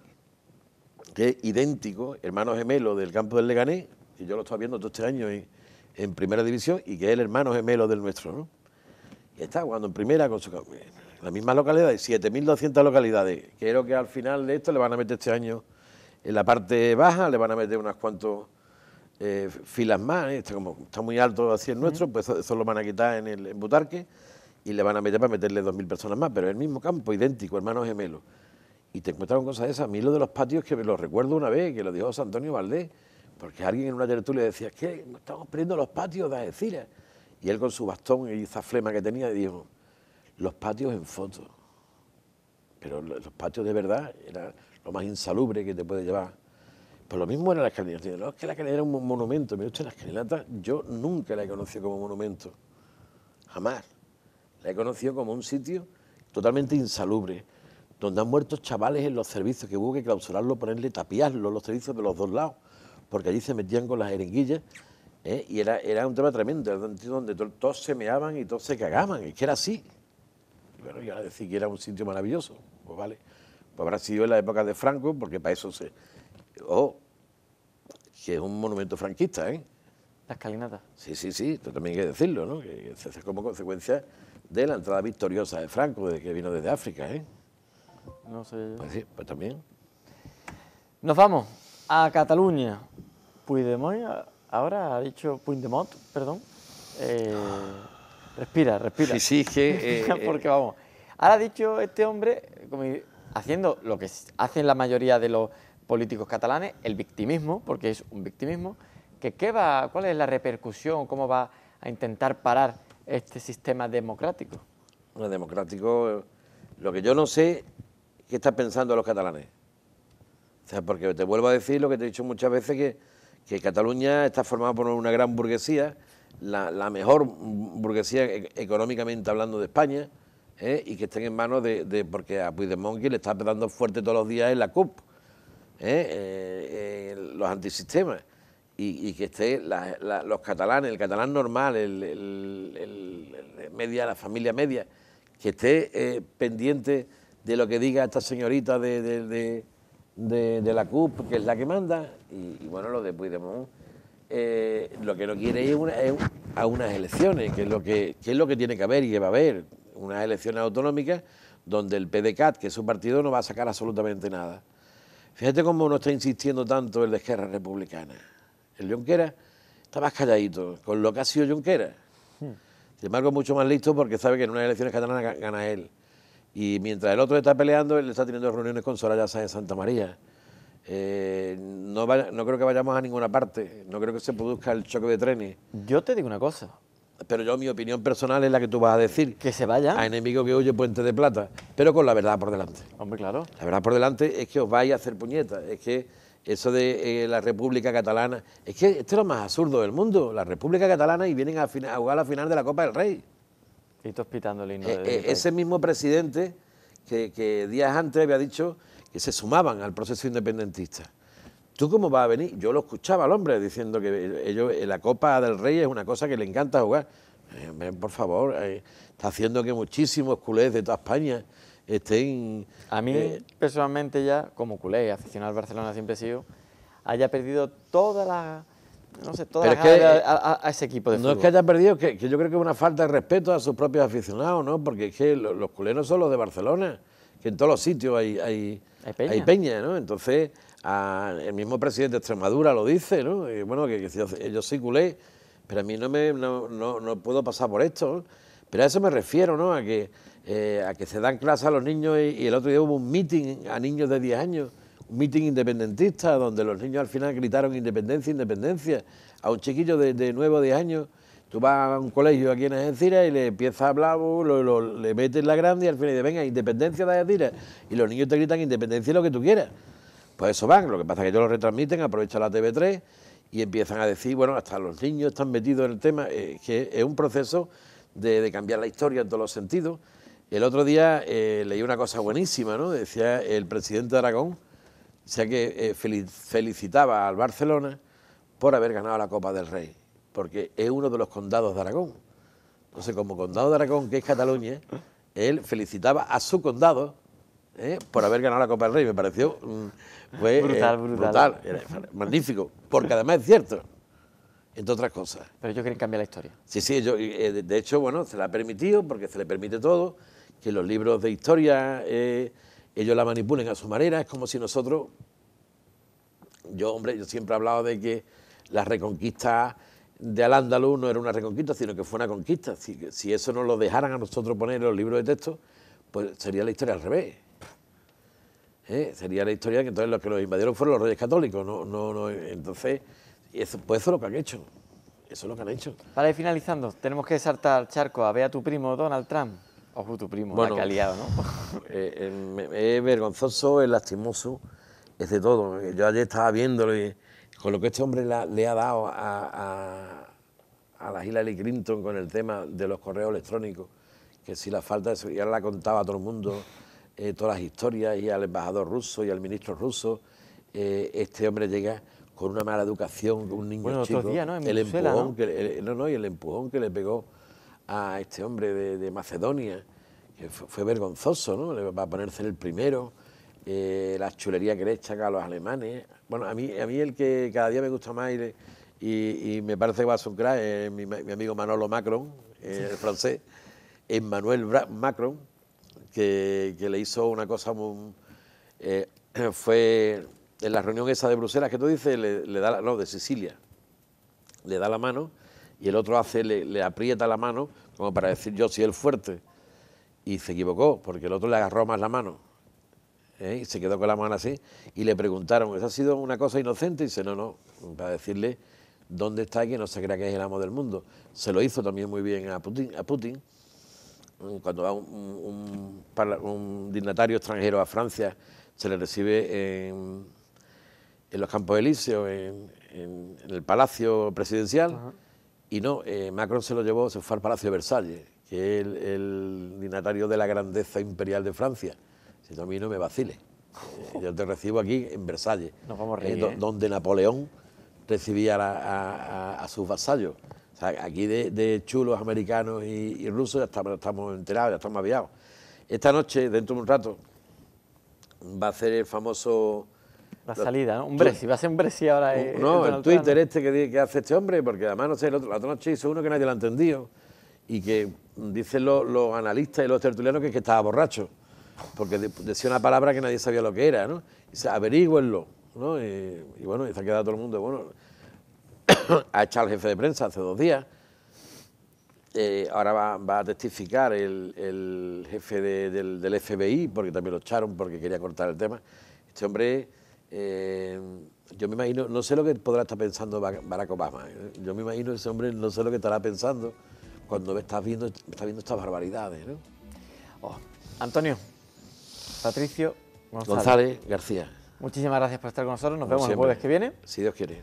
que es idéntico, hermano gemelo del campo del Leganés, que yo lo estoy viendo todo este año en, en primera división, y que es el hermano gemelo del nuestro, ¿no? Y está jugando en primera con su, las mismas localidades, siete mil doscientas localidades. Creo que al final de esto le van a meter este año en la parte baja, le van a meter unas cuantas eh, filas más, ¿eh? Está, como, está muy alto así el nuestro, pues eso, eso lo van a quitar en, el, en Butarque y le van a meter para meterle dos mil personas más, pero es el mismo campo, idéntico, hermano gemelo. Y te encuentras con cosas de esas. A mí lo de los patios, que me lo recuerdo una vez, que lo dijo José Antonio Valdés, porque alguien en una tertulia decía, es que estamos perdiendo los patios de Algeciras. y él con su bastón y esa flema que tenía dijo, los patios en foto. Pero los patios de verdad era lo más insalubre que te puede llevar. Pues lo mismo era la escalinata. No, es que la escalinata era un monumento. Mira usted, la escalinata yo nunca la he conocido como monumento. Jamás. La he conocido como un sitio totalmente insalubre, donde han muerto chavales en los servicios, que hubo que clausurarlo, ponerle, tapiarlo, los servicios de los dos lados, porque allí se metían con las jeringuillas, ¿eh? Y era, era un tema tremendo, era un sitio donde to, todos se meaban y todos se cagaban, es que era así. Y bueno, y ahora decir que era un sitio maravilloso, pues vale, pues habrá sido en la época de Franco, porque para eso se... Oh, que es un monumento franquista, ¿eh? La escalinata. Sí, sí, sí, esto también hay que decirlo, ¿no? Que se hace como consecuencia de la entrada victoriosa de Franco, de que vino desde África, ¿eh? No sé. Pues sí, pues también. Nos vamos a Cataluña. Puigdemont ahora ha dicho, Puigdemont, perdón. Eh, respira, respira. Sí, sí, que... Eh, Porque vamos, ahora ha dicho este hombre, como haciendo lo que hacen la mayoría de los políticos catalanes, el victimismo, porque es un victimismo, que qué va, cuál es la repercusión, cómo va a intentar parar este sistema democrático. Bueno, democrático, lo que yo no sé, ¿qué están pensando los catalanes? O sea, porque te vuelvo a decir lo que te he dicho muchas veces, que, que Cataluña está formada por una gran burguesía, la, la mejor burguesía económicamente hablando de España, ¿eh? Y que estén en manos de, de... porque a Puigdemont le está pegando fuerte todos los días en la C U P, ¿eh? Eh, eh, los antisistemas, y, y que esté la, la, los catalanes, el catalán normal, el, el, el, el media, la familia media, que esté eh, pendiente de lo que diga esta señorita de, de, de, de, de la C U P, que es la que manda, y, y bueno, lo de Puigdemont, eh, lo que no quiere es, una, es a unas elecciones, que es, lo que, que es lo que tiene que haber y que va a haber, unas elecciones autonómicas donde el P D C A T, que es su partido, no va a sacar absolutamente nada. Fíjate cómo no está insistiendo tanto el de Esquerra Republicana. El Junqueras está más calladito, con lo que ha sido Junqueras. Hmm. Sin embargo, es mucho más listo porque sabe que en unas elecciones catalanas gana él. Y mientras el otro está peleando, él está teniendo reuniones con Soraya Sáenz de Santa María. Eh, no, vaya, no creo que vayamos a ninguna parte, no creo que se produzca el choque de trenes. Yo te digo una cosa. Pero yo, mi opinión personal es la que tú vas a decir. Que se vaya. A enemigo que huye, puente de plata. Pero con la verdad por delante. Hombre, claro. La verdad por delante es que os vais a hacer puñetas. Es que eso de eh, la República Catalana... Es que esto es lo más absurdo del mundo. La República Catalana y vienen a, a jugar la final de la Copa del Rey. Y tú pitando el himno Eh, de eh, ese mismo presidente que, que días antes había dicho que se sumaban al proceso independentista. ¿Tú cómo vas a venir? Yo lo escuchaba al hombre diciendo que ellos, la Copa del Rey es una cosa que le encanta jugar. Eh, por favor, eh, está haciendo que muchísimos culés de toda España estén... A mí, eh, personalmente ya, como culé, aficionado al Barcelona siempre he sido, haya perdido toda la... No sé, toda la Pero es que, a, a, a ese equipo de no fútbol. es que haya perdido, que, que yo creo que es una falta de respeto a sus propios aficionados, ¿no? Porque es que los, los culés no son los de Barcelona, que en todos los sitios hay, hay, hay, peña. hay peña, ¿no? Entonces, a, el mismo presidente de Extremadura lo dice, ¿no? Y bueno, que, que yo, yo soy culé, pero a mí no, me, no, no, no puedo pasar por esto, ¿no? Pero a eso me refiero, ¿no? A que, eh, a que se dan clases a los niños y, y el otro día hubo un meeting a niños de diez años, un meeting independentista, donde los niños al final gritaron independencia, independencia. A un chiquillo de, de nueve o diez años, tú vas a un colegio aquí en Algeciras y le empiezas a hablar, lo, lo, le metes la grande y al final dice, venga, independencia de Algeciras. Y los niños te gritan independencia y lo que tú quieras. Pues eso van, lo que pasa es que ellos lo retransmiten, aprovechan la T V tres y empiezan a decir, bueno, hasta los niños están metidos en el tema, eh, que es un proceso de, de cambiar la historia en todos los sentidos. El otro día eh, leí una cosa buenísima, ¿no? Decía el presidente de Aragón, o sea que eh, felicitaba al Barcelona por haber ganado la Copa del Rey, porque es uno de los condados de Aragón. Entonces, como condado de Aragón, que es Cataluña, él felicitaba a su condado ¿eh? por haber ganado la Copa del Rey. Me pareció fue, brutal, eh, brutal. brutal, era magnífico, porque además es cierto, entre otras cosas. Pero ellos quieren cambiar la historia. Sí, sí, ellos, eh, de hecho, bueno, se le ha permitido, porque se le permite todo, que los libros de historia eh, ellos la manipulen a su manera. Es como si nosotros, yo, hombre, yo siempre he hablado de que la reconquista de Al-Ándalus no era una reconquista, sino que fue una conquista. Si, si eso nos lo dejaran a nosotros poner en los libros de texto, pues sería la historia al revés. ¿Eh? Sería la historia que entonces los que los invadieron fueron los reyes católicos. No, no, no, entonces, eso, pues eso es lo que han hecho. Eso Eso es lo que han hecho. Para ir finalizando, tenemos que saltar al charco a ver a tu primo Donald Trump. Ojo, tu primo, Bueno, la que ha liado, ¿no? eh, eh, es vergonzoso, es lastimoso, es de todo. Yo ayer estaba viéndolo y con lo que este hombre la, le ha dado a, a, a la Hillary Clinton con el tema de los correos electrónicos, que si la falta de seguridad la contaba a todo el mundo, eh, todas las historias, y al embajador ruso y al ministro ruso, eh, este hombre llega con una mala educación, un niño bueno, chico, otros días, ¿no? En el Bruselas, empujón, ¿no? Que, el, no, no, y el empujón que le pegó a este hombre de, de Macedonia, que fue, fue vergonzoso, ¿no? Le va a ponerse el primero, eh, la chulería que le echan a los alemanes. Bueno, a mí, a mí el que cada día me gusta más y, le, y, y me parece que va a ser un crack es mi, mi amigo Manolo Macron, eh, el francés, Emmanuel Macron, que, que le hizo una cosa muy... Eh, fue en la reunión esa de Bruselas que tú dices, le, le da la, no, de Sicilia, le da la mano y el otro hace, le, le aprieta la mano como para decir yo soy el fuerte, y se equivocó porque el otro le agarró más la mano, ¿eh? Y se quedó con la mano así y le preguntaron, ¿eso ha sido una cosa inocente? Y dice, no, no, para decirle dónde está y que no se crea que es el amo del mundo. Se lo hizo también muy bien a Putin, a Putin cuando va un, un, un, un dignatario extranjero a Francia, se le recibe en, en los Campos Elíseos, en, en, en el Palacio Presidencial. Ajá. Y no, eh, Macron se lo llevó, se fue al Palacio de Versalles, que es el, el dignatario de la grandeza imperial de Francia. Si no, a mí no me vacile. Eh, yo te recibo aquí en Versalles, Nos vamos a reír, eh, do, ¿eh? donde Napoleón recibía a, a, a, a sus vasallos. O sea, aquí de, de chulos americanos y, y rusos ya estamos, estamos enterados, ya estamos aviados. Esta noche, dentro de un rato, va a hacer el famoso... La salida, ¿no? Un Brexit, va a ser un Brexit ahora. Eh, no, el Twitter este que, que hace este hombre, porque además, no sé, el otro, la otra noche hizo uno que nadie lo ha entendido y que dicen los, los analistas y los tertulianos que, que estaba borracho, porque de, decía una palabra que nadie sabía lo que era, ¿no? Y dice, averígüenlo, ¿no? Y, y bueno, y se ha quedado todo el mundo, bueno, ha echado al jefe de prensa hace dos días, eh, ahora va, va a testificar el, el jefe de, del, del F B I, porque también lo echaron porque quería cortar el tema. Este hombre... Eh, yo me imagino, no sé lo que podrá estar pensando Barack Obama, ¿eh? Yo me imagino ese hombre, no sé lo que estará pensando cuando estás viendo, está viendo estas barbaridades, ¿no? Oh, Antonio, Patricio González. González García. Muchísimas gracias por estar con nosotros, nos Como vemos siempre, el jueves que viene. Si Dios quiere.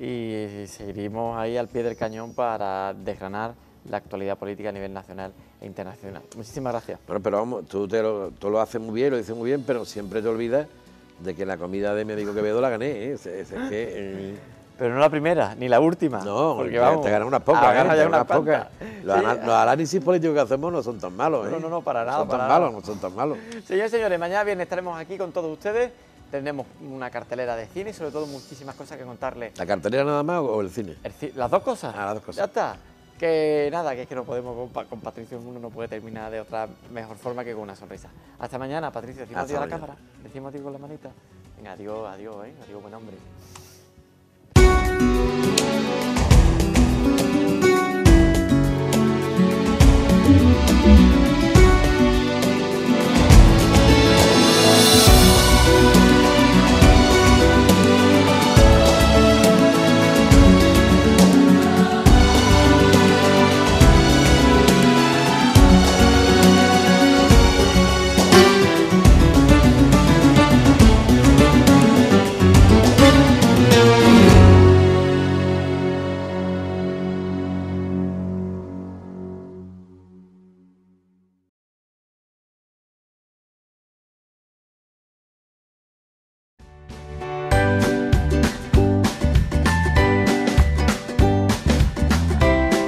Y seguiremos ahí al pie del cañón para desgranar la actualidad política a nivel nacional e internacional. Muchísimas gracias. Bueno, pero vamos, tú, te lo, tú lo haces muy bien, lo dices muy bien, pero siempre te olvidas de que la comida de mi amigo Quevedo la gané, ¿eh? Es, es, es que, eh... Pero no la primera, ni la última. No, porque te, vamos, te ganas unas pocas, ¿eh? ya unas pocas. Los, sí. los análisis políticos que hacemos no son tan malos, ¿eh? No, no, no, para nada. Son para tan nada. malos, no son tan malos. Señores, señores, mañana viernes estaremos aquí con todos ustedes. Tendremos una cartelera de cine y sobre todo muchísimas cosas que contarles. ¿La cartelera nada más o el cine? El ci las dos cosas. Ah, las dos cosas. Ya está. Que nada, que es que no podemos, con, con Patricio uno no puede terminar de otra mejor forma que con una sonrisa. Hasta mañana, Patricio, decimos adiós a la cámara, decimos adiós con la manita. Venga, adiós, adiós, eh, adiós, buen hombre.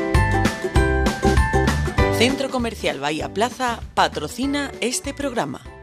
Centro Comercial Bahía Plaza patrocina este programa.